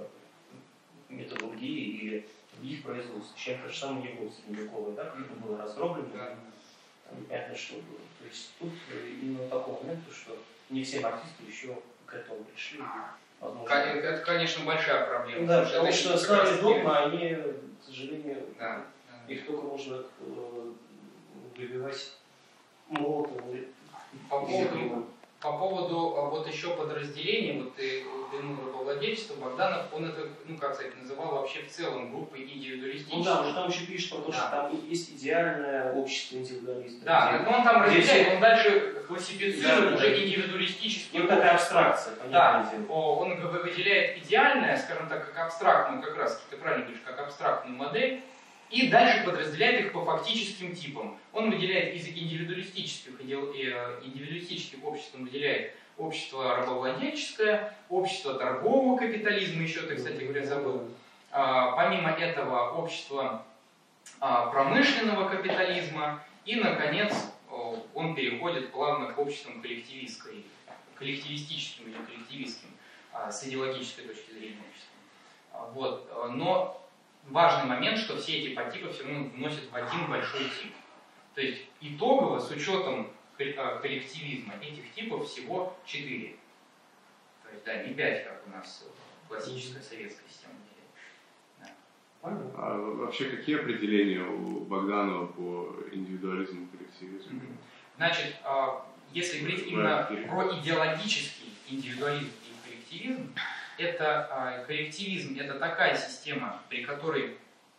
металлургии или других производств, чем то же самое не было средневековое, да, как это было раздроблено, Да. там непонятно что было. То есть тут э, именно такой момент, что не все марксисты еще к этому пришли. Возможно. Ка- Это, конечно, большая проблема. Да, потому потому это что как старые раз догмы, они, к сожалению, Да. их только можно э, выбивать молотом или По поводу, пилой. по поводу а, вот еще подразделений, вот ты упомянул рабовладельчество, Богданов, он это, ну как сказать, называл вообще в целом группой индивидуалистической. Ну да, он же там еще пишет про то, Да. что там есть идеальное общество индивидуалистов. Да, где- но он там где разделяет, все- он дальше классифицирует Да, уже да. индивидуалистические. Ну, такая абстракция, Да, понятное дело. о, он г- выделяет идеальное, скажем так, как абстрактную, как раз, ты правильно говоришь, как абстрактную модель, и дальше подразделяет их по фактическим типам. Он выделяет из индивидуалистических, идеал- э, индивидуалистических обществ, он выделяет общество рабовладельческое, общество торгового капитализма, еще ты, кстати говоря, забыл. А, помимо этого, общество а, промышленного капитализма, и, наконец, о, он переходит плавно к обществам коллективистской, коллективистическим или коллективистским, а, с идеологической точки зрения общества. А, вот. а, Но важный момент, что все эти подтипы все равно вносят в один большой тип. То есть итогово, с учетом колл- а, коллективизма, этих типов всего четыре. То есть, да, не пять, как у нас классическая советская система. Понятно. А вообще какие определения у Богданова по индивидуализму и коллективизму? Значит, а, если говорить именно про идеологический индивидуализм и коллективизм, это а, коллективизм – это такая система, при которой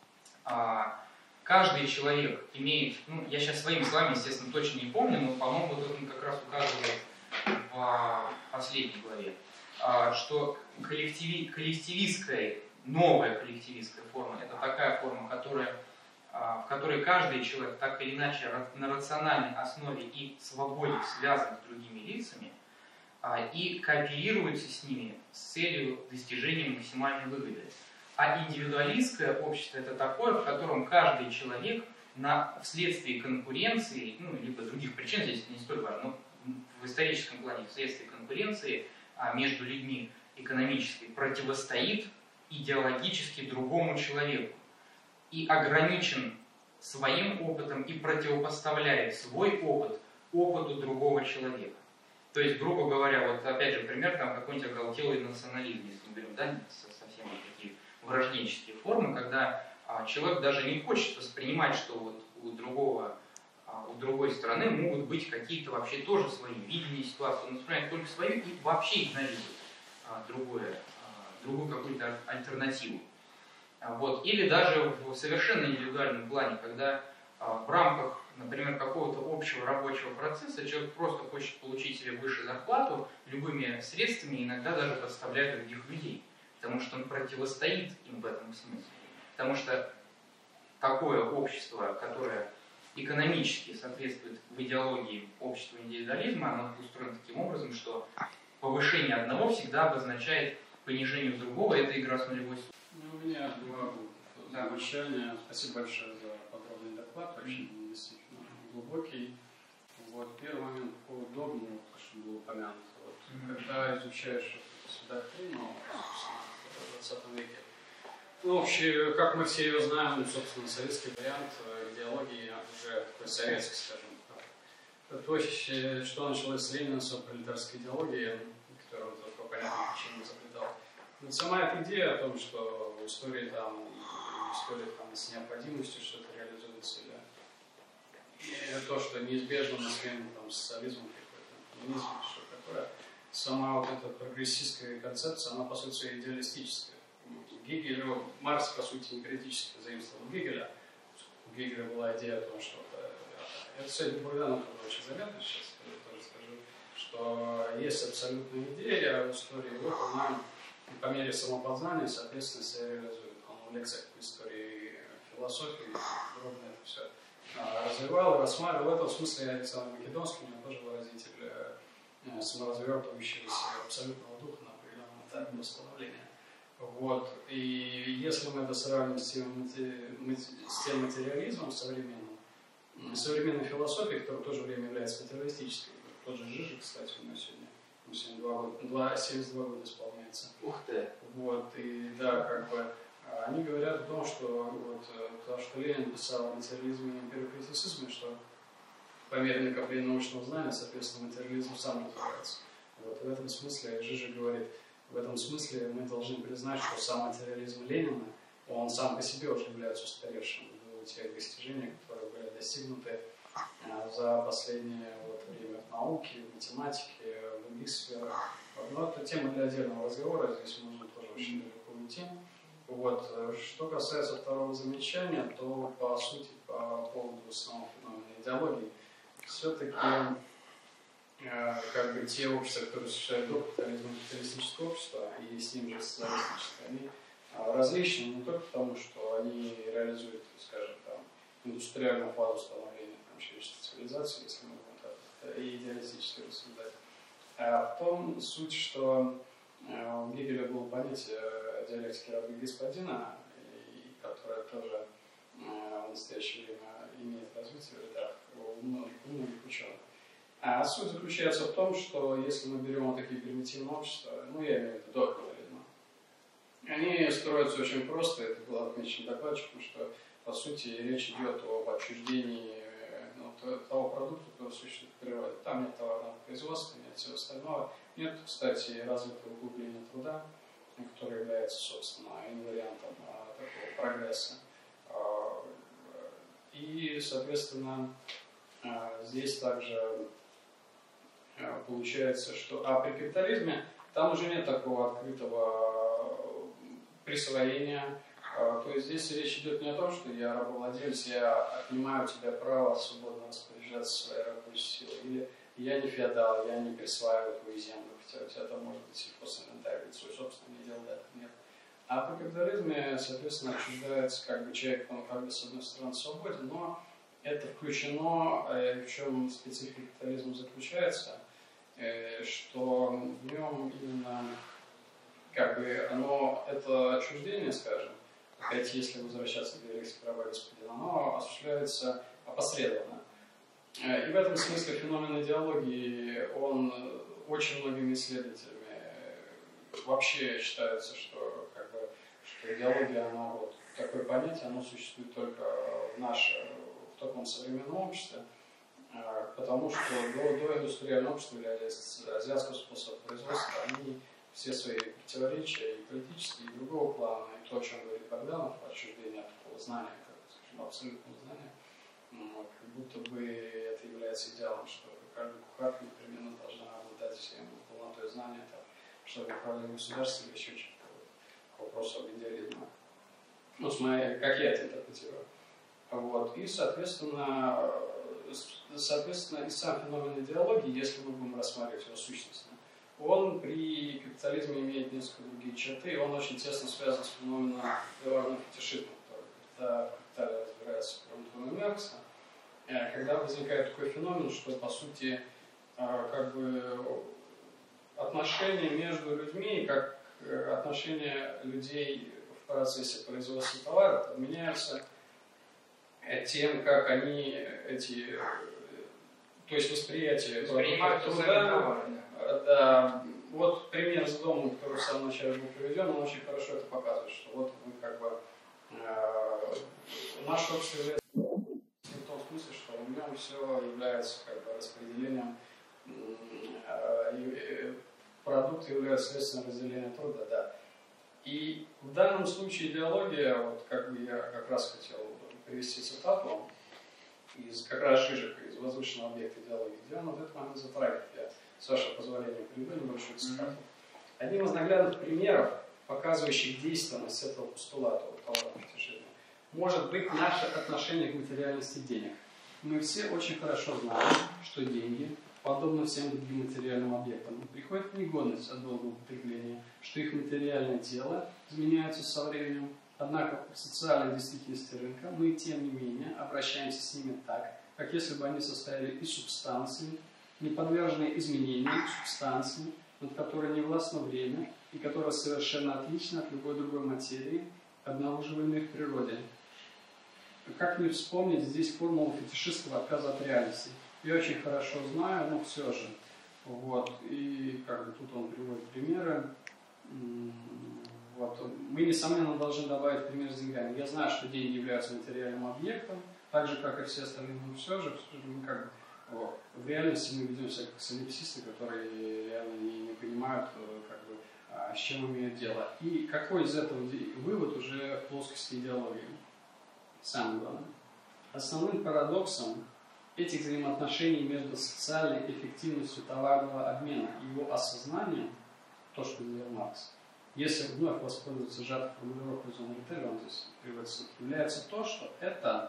а, каждый человек имеет, ну, я сейчас своими словами, естественно, точно не помню, но, по-моему, вот это он как раз указывает в а, последней главе, а, что коллективи, коллективистская, новая коллективистская форма – это такая форма, которая, а, в которой каждый человек так или иначе ра- на рациональной основе и свободе связан с другими лицами а, и кооперируется с ними с целью достижения максимальной выгоды. А индивидуалистское общество – это такое, в котором каждый человек на, вследствие конкуренции, ну, либо других причин, здесь не столь важно, но в историческом плане вследствие конкуренции а, между людьми экономической противостоит идеологически другому человеку и ограничен своим опытом и противопоставляет свой опыт опыту другого человека. То есть, грубо говоря, вот опять же пример, там какой-нибудь оголтелый национализм, если мы берем, да, совсем вот такие вражнические формы, когда а, человек даже не хочет воспринимать, что вот у другого, а, у другой стороны могут быть какие-то вообще тоже свои видения ситуации, он воспринимает только свою и вообще игнорирует а, другое, а, другую какую-то альтернативу. А, вот. Или даже в совершенно индивидуальном плане, когда а, в рамках, например, какого-то общего рабочего процесса человек просто хочет получить себе выше зарплату, любыми средствами иногда даже подставляет других людей, потому что он противостоит им в этом смысле. Потому что такое общество, которое экономически соответствует в идеологии общества индивидуализма, оно устроено таким образом, что повышение одного всегда обозначает понижение другого, это игра с нулевой суммой. Ну, у меня два замечания. Спасибо большое за подробный доклад, очень действительно глубокий. Вот, первый момент по поводу догмы, что было упомянуто. Вот, когда изучаешь эту доктрину в двадцатом веке, ну, вообще, как мы все ее знаем, собственно, советский вариант идеологии уже такой советский, скажем так. То есть, что началось с Ленина, с пролетарской идеологии, которую он по понятным причинам изобретал. Но сама эта идея о том, что в истории там, история там с необходимостью что-то реализуется, или и то, что неизбежно на смену там социализму какой-то, коммунизм, что такое, сама вот эта прогрессистская концепция, она по сути идеалистическая. Гегель, Маркс, по сути, не критически заимствовал Гегеля. У Гегеля была идея о том, что это сегодня Богданов очень заметно, сейчас я тоже скажу, что есть абсолютная идея в истории, вот она по мере самопознания, соответственно, себя реализует. Он в лекциях по истории философии подробно это все развивал и рассматривал. В этом смысле Александр Македонский, у него тоже выразитель саморазвертывающегося абсолютного духа на определенном этапе восстановления. Вот. И если мы это сравним с тем, с тем материализмом современным, современной философией, которая в то же время является материалистической, тот же Жижик, кстати, у него сегодня, ему сегодня два года, два, семьдесят два года исполняется. Ух ты! Вот. И да, как бы они говорят о том, что вот, то, что Ленин писал о материализме и эмпирокритицизме, что по мере накопления научного знания, соответственно, материализм сам развивается. Вот. В этом смысле Жижик говорит, в этом смысле мы должны признать, что сам материализм Ленина, он сам по себе уже является устаревшим в тех достижениях, которые были достигнуты за последнее вот, время в науке, в математике, в других сферах. Но это тема для отдельного разговора, здесь можно тоже очень далеко уйти. Вот. Что касается второго замечания, то по сути, по поводу самого феномена идеологии, все-таки как бы те общества, которые существуют до капитализма, капиталистического общества и с ним же социалистическое, они различны не только потому, что они реализуют, скажем, там, индустриальную фазу становления там, человеческой цивилизации, если мы будем так и идеалистически рассуждать, а в том суть, что у Гегеля было понятие диалектики раба господина, и которое тоже в настоящее время имеет развитие в рядах у многих, у многих ученых. А суть заключается в том, что если мы берем вот такие примитивные общества, ну я имею в виду до капитализма, они строятся очень просто, это было отмечено докладчиком, что по сути речь идет об отчуждении ну, того продукта, который существует в природе. Там нет товарного производства, нет всего остального. Нет, кстати, развитого углубления труда, которое является, собственно, инвариантом а, такого прогресса. А, и, соответственно, а, здесь также а, получается, что... А при капитализме там уже нет такого открытого присвоения. А, то есть здесь речь идет не о том, что я рабовладелец, я отнимаю у тебя право свободно распоряжаться своей рабочей силой, или я не феодал, я не присваиваю твою землю, хотя у тебя там может быть сельхозинвентарь, свой собственный дел, да, этого нет. А при капитализме, соответственно, отчуждается как бы человек, он как бы с одной стороны свободен, но это включено, в чем специфика капитализма заключается, что в нем именно как бы оно, это отчуждение, скажем, опять если возвращаться к диалектике раба господина, оно осуществляется опосредованно. И в этом смысле феномен идеологии, он очень многими исследователями вообще считается, что, как бы, что идеология, она вот такое понятие, оно существует только в нашем, в таком современном обществе, потому что до, до индустриального общества или азиатского способа производства, они все свои противоречия и политические, и другого плана, и то, о чем говорит Богданов, отчуждение от такого знания, как, скажем, абсолютного знания, как будто бы это является идеалом, что каждая кухарка непременно должна обладать всем полнотой знания, там, чтобы управлять государством или еще что-то к вопросу об идеализме. Ну, смотри, как я это интерпретирую. Вот. И, соответственно, соответственно, и сам феномен идеологии, если мы будем рассматривать его сущностно, он при капитализме имеет несколько другие черты, и он очень тесно связан с феноменом товарного фетишизма, который в капитале разбирается в Маркса. Маркса, когда возникает такой феномен, что, по сути, как бы отношения между людьми, как отношения людей в процессе производства товара меняются тем, как они эти, то есть восприятие воспринимают труда, Да, вот пример с домом, который в самом начале был приведен, он очень хорошо это показывает, что вот мы как бы э, наше общество является в том смысле, что в нем все является как бы распределением, э, продукты являются следствием разделения труда, да. И в данном случае идеология, вот как бы я как раз хотел привести цитату из как раз Жижика, из возвышенного объекта идеологии, где он в этот момент затрагивает. Я, с вашего позволения, приведу небольшую цитату. Mm-hmm. Одним из наглядных примеров, показывающих действенность этого постулата вот, товарного притяжения, может быть наше отношение к материальности денег. Мы все очень хорошо знаем, что деньги, подобно всем другим материальным объектам, приходят в негодность от долгого употребления, что их материальное тело изменяется со временем. Однако в социальной действительности рынка мы, тем не менее, обращаемся с ними так, как если бы они состояли из субстанции, не подверженной изменению субстанции, над которой не властно время и которая совершенно отлична от любой другой материи, обнаруживаемой в природе. Как не вспомнить здесь формулу фетишистского отказа от реальности? Я очень хорошо знаю, но все же. Вот. И как бы тут он приводит примеры. Вот. Мы, несомненно, должны добавить пример с деньгами. Я знаю, что деньги являются материальным объектом, так же, как и все остальные, но все же, все же мы как бы, вот, в реальности мы ведемся как солипсисты, которые реально не, не понимают, как бы, а, с чем имеют дело. И какой из этого вывод уже в плоскости идеологии? Самое главное. Основным парадоксом этих взаимоотношений между социальной эффективностью товарного обмена и его осознанием, то, что сделал Маркс, если вновь воспользоваться сжатой формулировкой Зона Рителя, он здесь приводится, является то, что это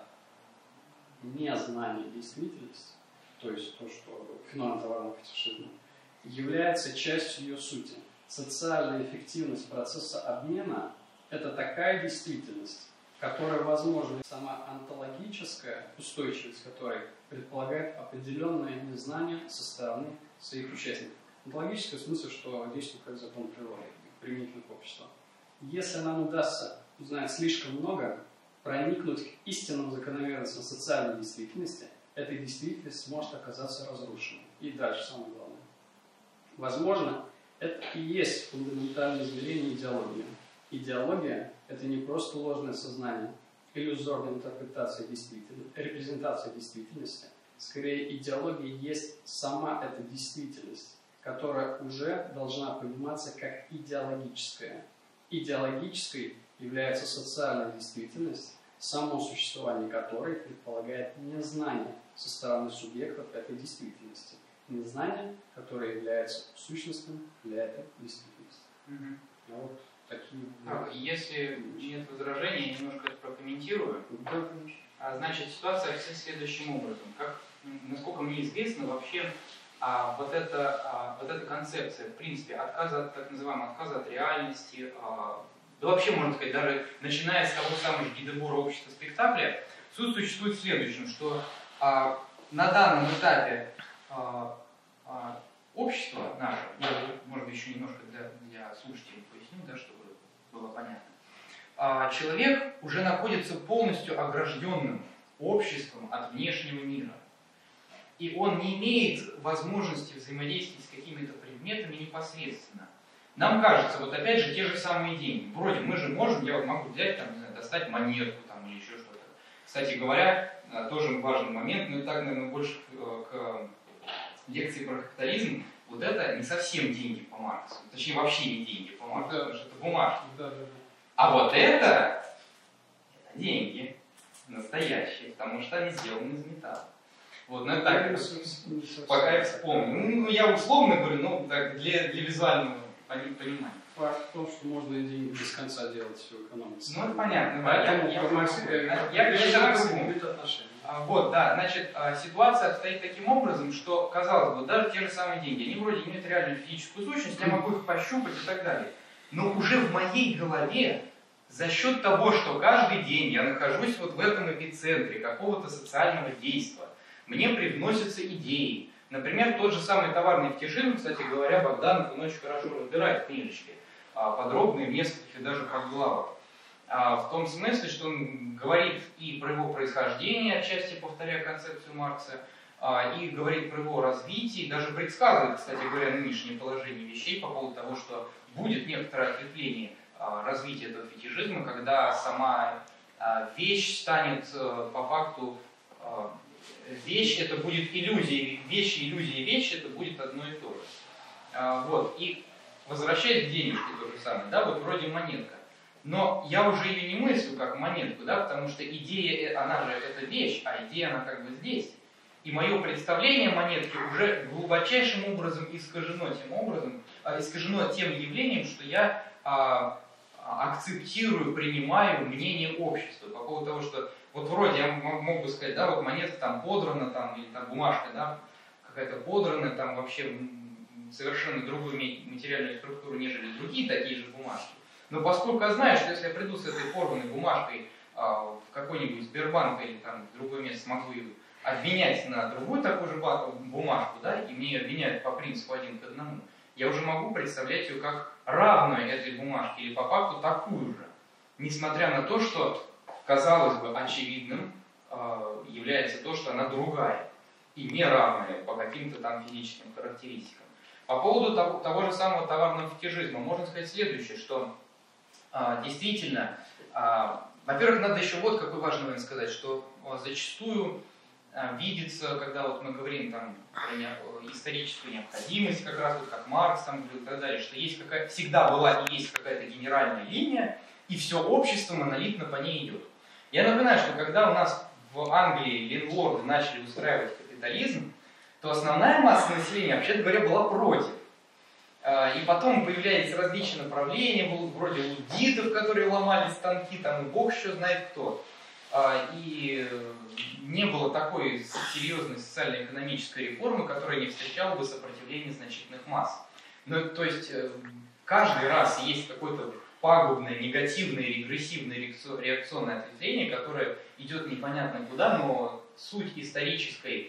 незнание действительности, то есть то, что феномен товарного фетишизма, является частью ее сути. Социальная эффективность процесса обмена – это такая действительность, которая возможна, сама онтологическая устойчивость которой предполагает определенное незнание со стороны своих участников. Онтологическое в смысле, что действует как закон природы, применительно к обществу. Если нам удастся узнать слишком много, проникнуть к истинным закономерностям социальной действительности, эта действительность может оказаться разрушенной. И дальше самое главное. Возможно, это и есть фундаментальное измерение идеологии. Идеология – это не просто ложное сознание, иллюзорная интерпретация действительности, репрезентация действительности. Скорее, идеология есть сама эта действительность, которая уже должна пониматься как идеологическая. Идеологической является социальная действительность, само существование которой предполагает незнание со стороны субъектов этой действительности. Незнание, которое является сущностным для этой действительности. Mm-hmm. Ну, вот такие... Так, если нет возражений, я немножко это прокомментирую. Да, конечно. А, значит, ситуация обстоит следующим образом. Как, насколько мне известно, вообще а, вот, эта, а, вот эта концепция, в принципе, отказа от, так называемого отказа от реальности, а, да вообще, можно сказать, даже начиная с того самого Гидебора общества спектакля, суть существует в следующем, что а, на данном этапе а, а, общество наше, я, может быть, еще немножко для, для слушателей поясню, да, чтобы было понятно, а, человек уже находится полностью огражденным обществом от внешнего мира. И он не имеет возможности взаимодействовать с какими-то предметами непосредственно. Нам кажется, вот опять же, те же самые деньги. Вроде мы же можем, я вот могу взять, там, не знаю, достать монетку там, или еще что-то. Кстати говоря, тоже важный момент, но и так, наверное, больше к, к лекции про капитализм. Вот это не совсем деньги по Марксу. Точнее, вообще не деньги по Марксу, да, потому что это бумажки. Да, да, да. А вот это, это деньги настоящие, потому что они сделаны из металла. Вот, ну так, пока я вспомню. Ну, я условно говорю, ну, так, для, для визуального понимания. Факт в том, что можно и деньги без конца делать в экономике. Ну, это понятно. Поэтому я, я, я, я, я, я, я будет отношения. а, вот, да, значит, ситуация обстоит таким образом, что, казалось бы, даже те же самые деньги, они вроде имеют реальную физическую сущность, я могу их пощупать и так далее. Но уже в моей голове, за счет того, что каждый день я нахожусь вот в этом эпицентре какого-то социального действия, мне привносятся идеи. Например, тот же самый товарный фетишизм, кстати говоря, Богданов он очень хорошо разбирает в книжечке, подробно и в нескольких даже подглавах. В том смысле, что он говорит и про его происхождение, отчасти повторяя концепцию Маркса, и говорит про его развитие, даже предсказывает, кстати говоря, нынешнее положение вещей по поводу того, что будет некоторое ответвление развития этого фетишизма, когда сама вещь станет по факту, вещь это будет иллюзия, вещь, иллюзия и вещь это будет одно и то же. Вот. И возвращаясь к денежке то же самое, да, вот вроде монетка. Но я уже ее не мыслю как монетку, да, потому что идея, она же это вещь, а идея она как бы здесь. И мое представление монетки уже глубочайшим образом искажено тем образом, искажено тем явлением, что я а, акцептирую, принимаю мнение общества по поводу того, что вот вроде я мог бы сказать, да, вот монетка там подрана, там, или там бумажка, да, какая-то подранная, там вообще совершенно другую материальную структуру, нежели другие такие же бумажки. Но поскольку я знаю, что если я приду с этой порванной бумажкой а, в какой-нибудь Сбербанк или там в другое место, смогу ее обвинять на другую такую же бумажку, да, и мне ее обвиняют по принципу один к одному, я уже могу представлять ее как равную этой бумажке или по факту такую же. Несмотря на то, что, казалось бы, очевидным э, является то, что она другая и не равная по каким-то там физическим характеристикам. По поводу того, того же самого товарного фетишизма можно сказать следующее, что э, действительно, э, во-первых, надо еще вот какой важный момент сказать, что э, зачастую видится, когда вот мы говорим там про историческую необходимость, как раз вот как Маркс там говорил и так далее, что есть какая, всегда была и есть какая-то генеральная линия, и все общество монолитно по ней идет. Я напоминаю, что когда у нас в Англии лендлорды начали устраивать капитализм, то основная масса населения, вообще говоря, была против. И потом появляются различные направления, вроде луддитов, которые ломали станки, там и бог еще знает кто. И не было такой серьезной социально-экономической реформы, которая не встречала бы сопротивление значительных масс. Ну, то есть каждый раз есть какое-то пагубное, негативное, регрессивное реакционное ответвление, которое идет непонятно куда, но суть исторической,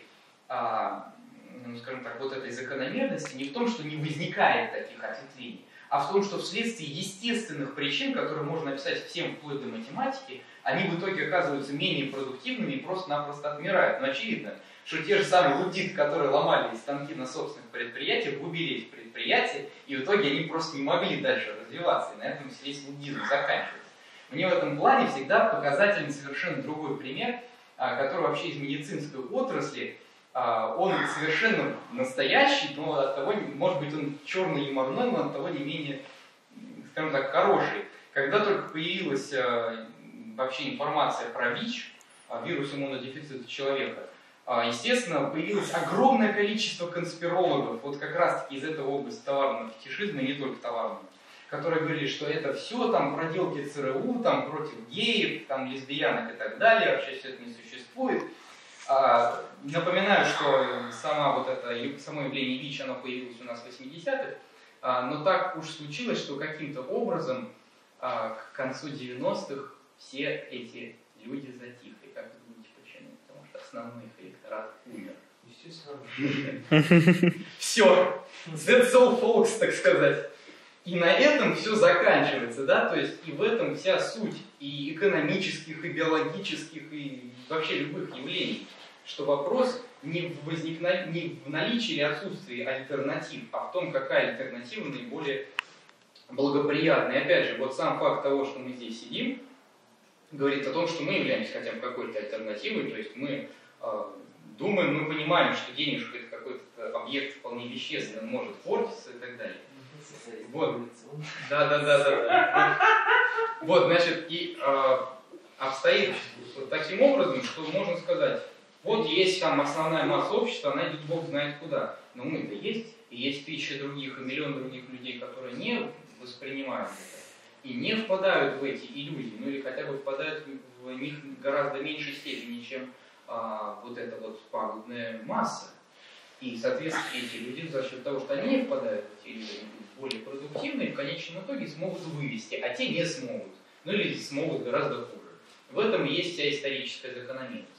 ну, скажем так, вот этой закономерности не в том, что не возникает таких ответвлений, а в том, что вследствие естественных причин, которые можно описать всем вплоть до математики, они в итоге оказываются менее продуктивными и просто-напросто отмирают. Но очевидно, что те же самые луддиты, которые ломали станки на собственных предприятиях, убили эти предприятия, и в итоге они просто не могли дальше развиваться, и на этом весь луддизм заканчивается. Мне в этом плане всегда показательный совершенно другой пример, который вообще из медицинской отрасли, он совершенно настоящий, но от того, может быть, он черный юморной, но от того не менее, скажем так, хороший. Когда только появилась вообще информация про ВИЧ, вирус иммунодефицита человека, естественно, появилось огромное количество конспирологов, вот как раз-таки из этой области товарного фетишизма, и не только товарного, которые говорили, что это все там проделки ЦРУ, там против геев, там лесбиянок и так далее, вообще все это не существует. А, напоминаю, что сама вот это, само явление ВИЧ, оно появилось у нас в восьмидесятых, а, но так уж случилось, что каким-то образом а, к концу девяностых все эти люди затихли. Как вы думаете, почему? Потому что основной их электорат умер. Естественно. Все. That's all, folks, так сказать. И на этом все заканчивается, да, то есть и в этом вся суть и экономических, и биологических, и вообще любых явлений, что вопрос не в, возникна... не в наличии или отсутствии альтернатив, а в том, какая альтернатива наиболее благоприятная. И опять же, вот сам факт того, что мы здесь сидим, говорит о том, что мы являемся хотя бы какой-то альтернативой, то есть мы э, думаем, мы понимаем, что денежка это какой-то объект вполне вещественный, он может портиться и так далее. Вот. Да, да, да, да, да. Вот, значит, и э, обстоит вот таким образом, что можно сказать, вот есть там основная масса общества, она идет бог знает куда. Но мы-то есть, и есть тысячи других, и миллион других людей, которые не воспринимают это, и не впадают в эти иллюзии, ну или хотя бы впадают в них в гораздо меньшей степени, чем а, вот эта вот пагубная масса. И, соответственно, эти люди за счет того, что они не впадают в эти иллюзии, более продуктивные, в конечном итоге смогут вывести, а те не смогут. Ну или смогут гораздо хуже. В этом и есть вся историческая закономерность.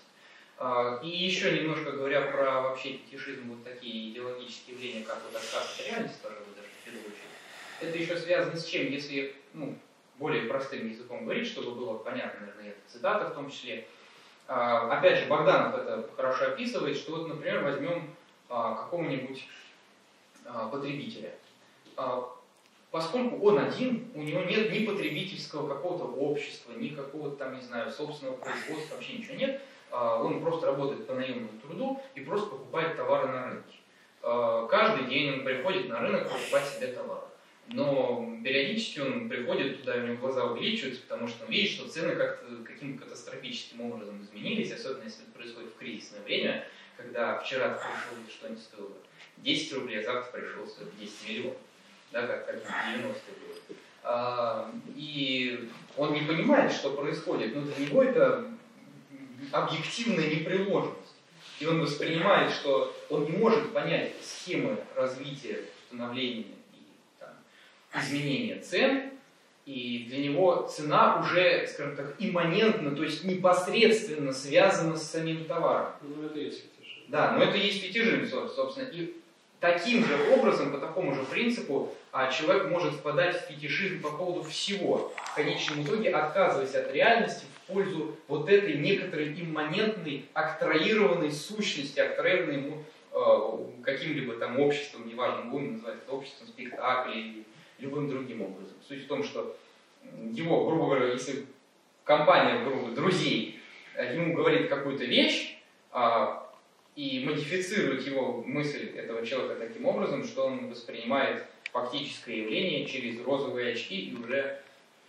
И еще немножко говоря про вообще фетишизм, вот такие идеологические явления, как вот отказ от реальности, тоже даже в первую очередь. Это еще связано с чем, если ну, более простым языком говорить, чтобы было понятно, наверное, это цитата в том числе. Опять же, Богданов это хорошо описывает, что вот, например, возьмем какого-нибудь потребителя. Поскольку он один, у него нет ни потребительского какого-то общества, ни какого-то там, не знаю, собственного производства, вообще ничего нет. Он просто работает по наемному труду и просто покупает товары на рынке. Каждый день он приходит на рынок покупать себе товары. Но периодически он приходит туда, у него глаза увеличиваются, потому что он видит, что цены как-то каким-то катастрофическим образом изменились, особенно если это происходит в кризисное время, когда вчера пришел, что-нибудь стоило десять рублей, а завтра пришел стоит десять миллионов. Да, как, как в девяностые было. А, и он не понимает, что происходит, но для него это объективная непреложность. И он воспринимает, что он не может понять схемы развития, установления и там, изменения цен, и для него цена уже, скажем так, имманентна, то есть непосредственно связана с самим товаром. Ну, это есть фетишизм. Да, но это есть фетишизм, собственно. И таким же образом, по такому же принципу, человек может впадать в фетишизм по поводу всего, в конечном итоге отказываясь от реальности в пользу вот этой некоторой имманентной, октроированной сущности, октроированной ему э, каким-либо там обществом, неважно, будем называть это обществом спектакля или любым другим образом. Суть в том, что его, грубо говоря, если компания, грубо говоря, друзей ему говорит какую-то вещь, э, и модифицирует его мысль этого человека таким образом, что он воспринимает фактическое явление через розовые очки, и уже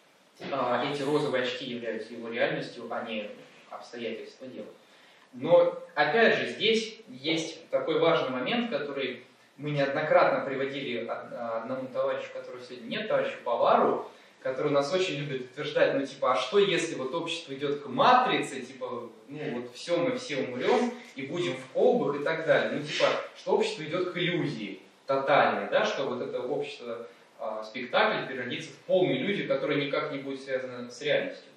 а, эти розовые очки являются его реальностью, а не обстоятельства дела. Но, опять же, здесь есть такой важный момент, который мы неоднократно приводили одному товарищу, которого сегодня нет, товарищу Повару, который нас очень любит утверждать, ну типа, а что если вот общество идет к матрице, типа, ну вот все, мы все умрем и будем в колбах и так далее. Ну типа, что общество идет к иллюзии тотальной, да, что вот это общество а, спектакль превратится в полную иллюзию, которая никак не будет связана с реальностью.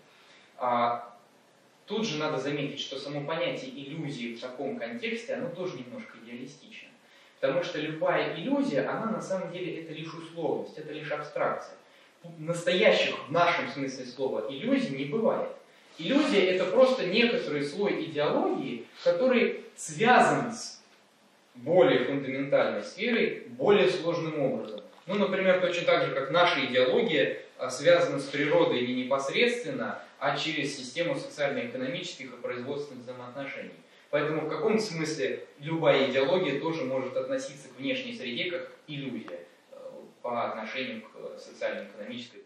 А, тут же надо заметить, что само понятие иллюзии в таком контексте, оно тоже немножко идеалистично. Потому что любая иллюзия, она на самом деле это лишь условность, это лишь абстракция. Настоящих в нашем смысле слова иллюзий не бывает. Иллюзия это просто некоторый слой идеологии, который связан с более фундаментальной сферой, более сложным образом. Ну, например, точно так же, как наша идеология связана с природой не непосредственно, а через систему социально-экономических и производственных взаимоотношений. Поэтому в каком-то смысле любая идеология тоже может относиться к внешней среде как иллюзия по отношению к социально-экономической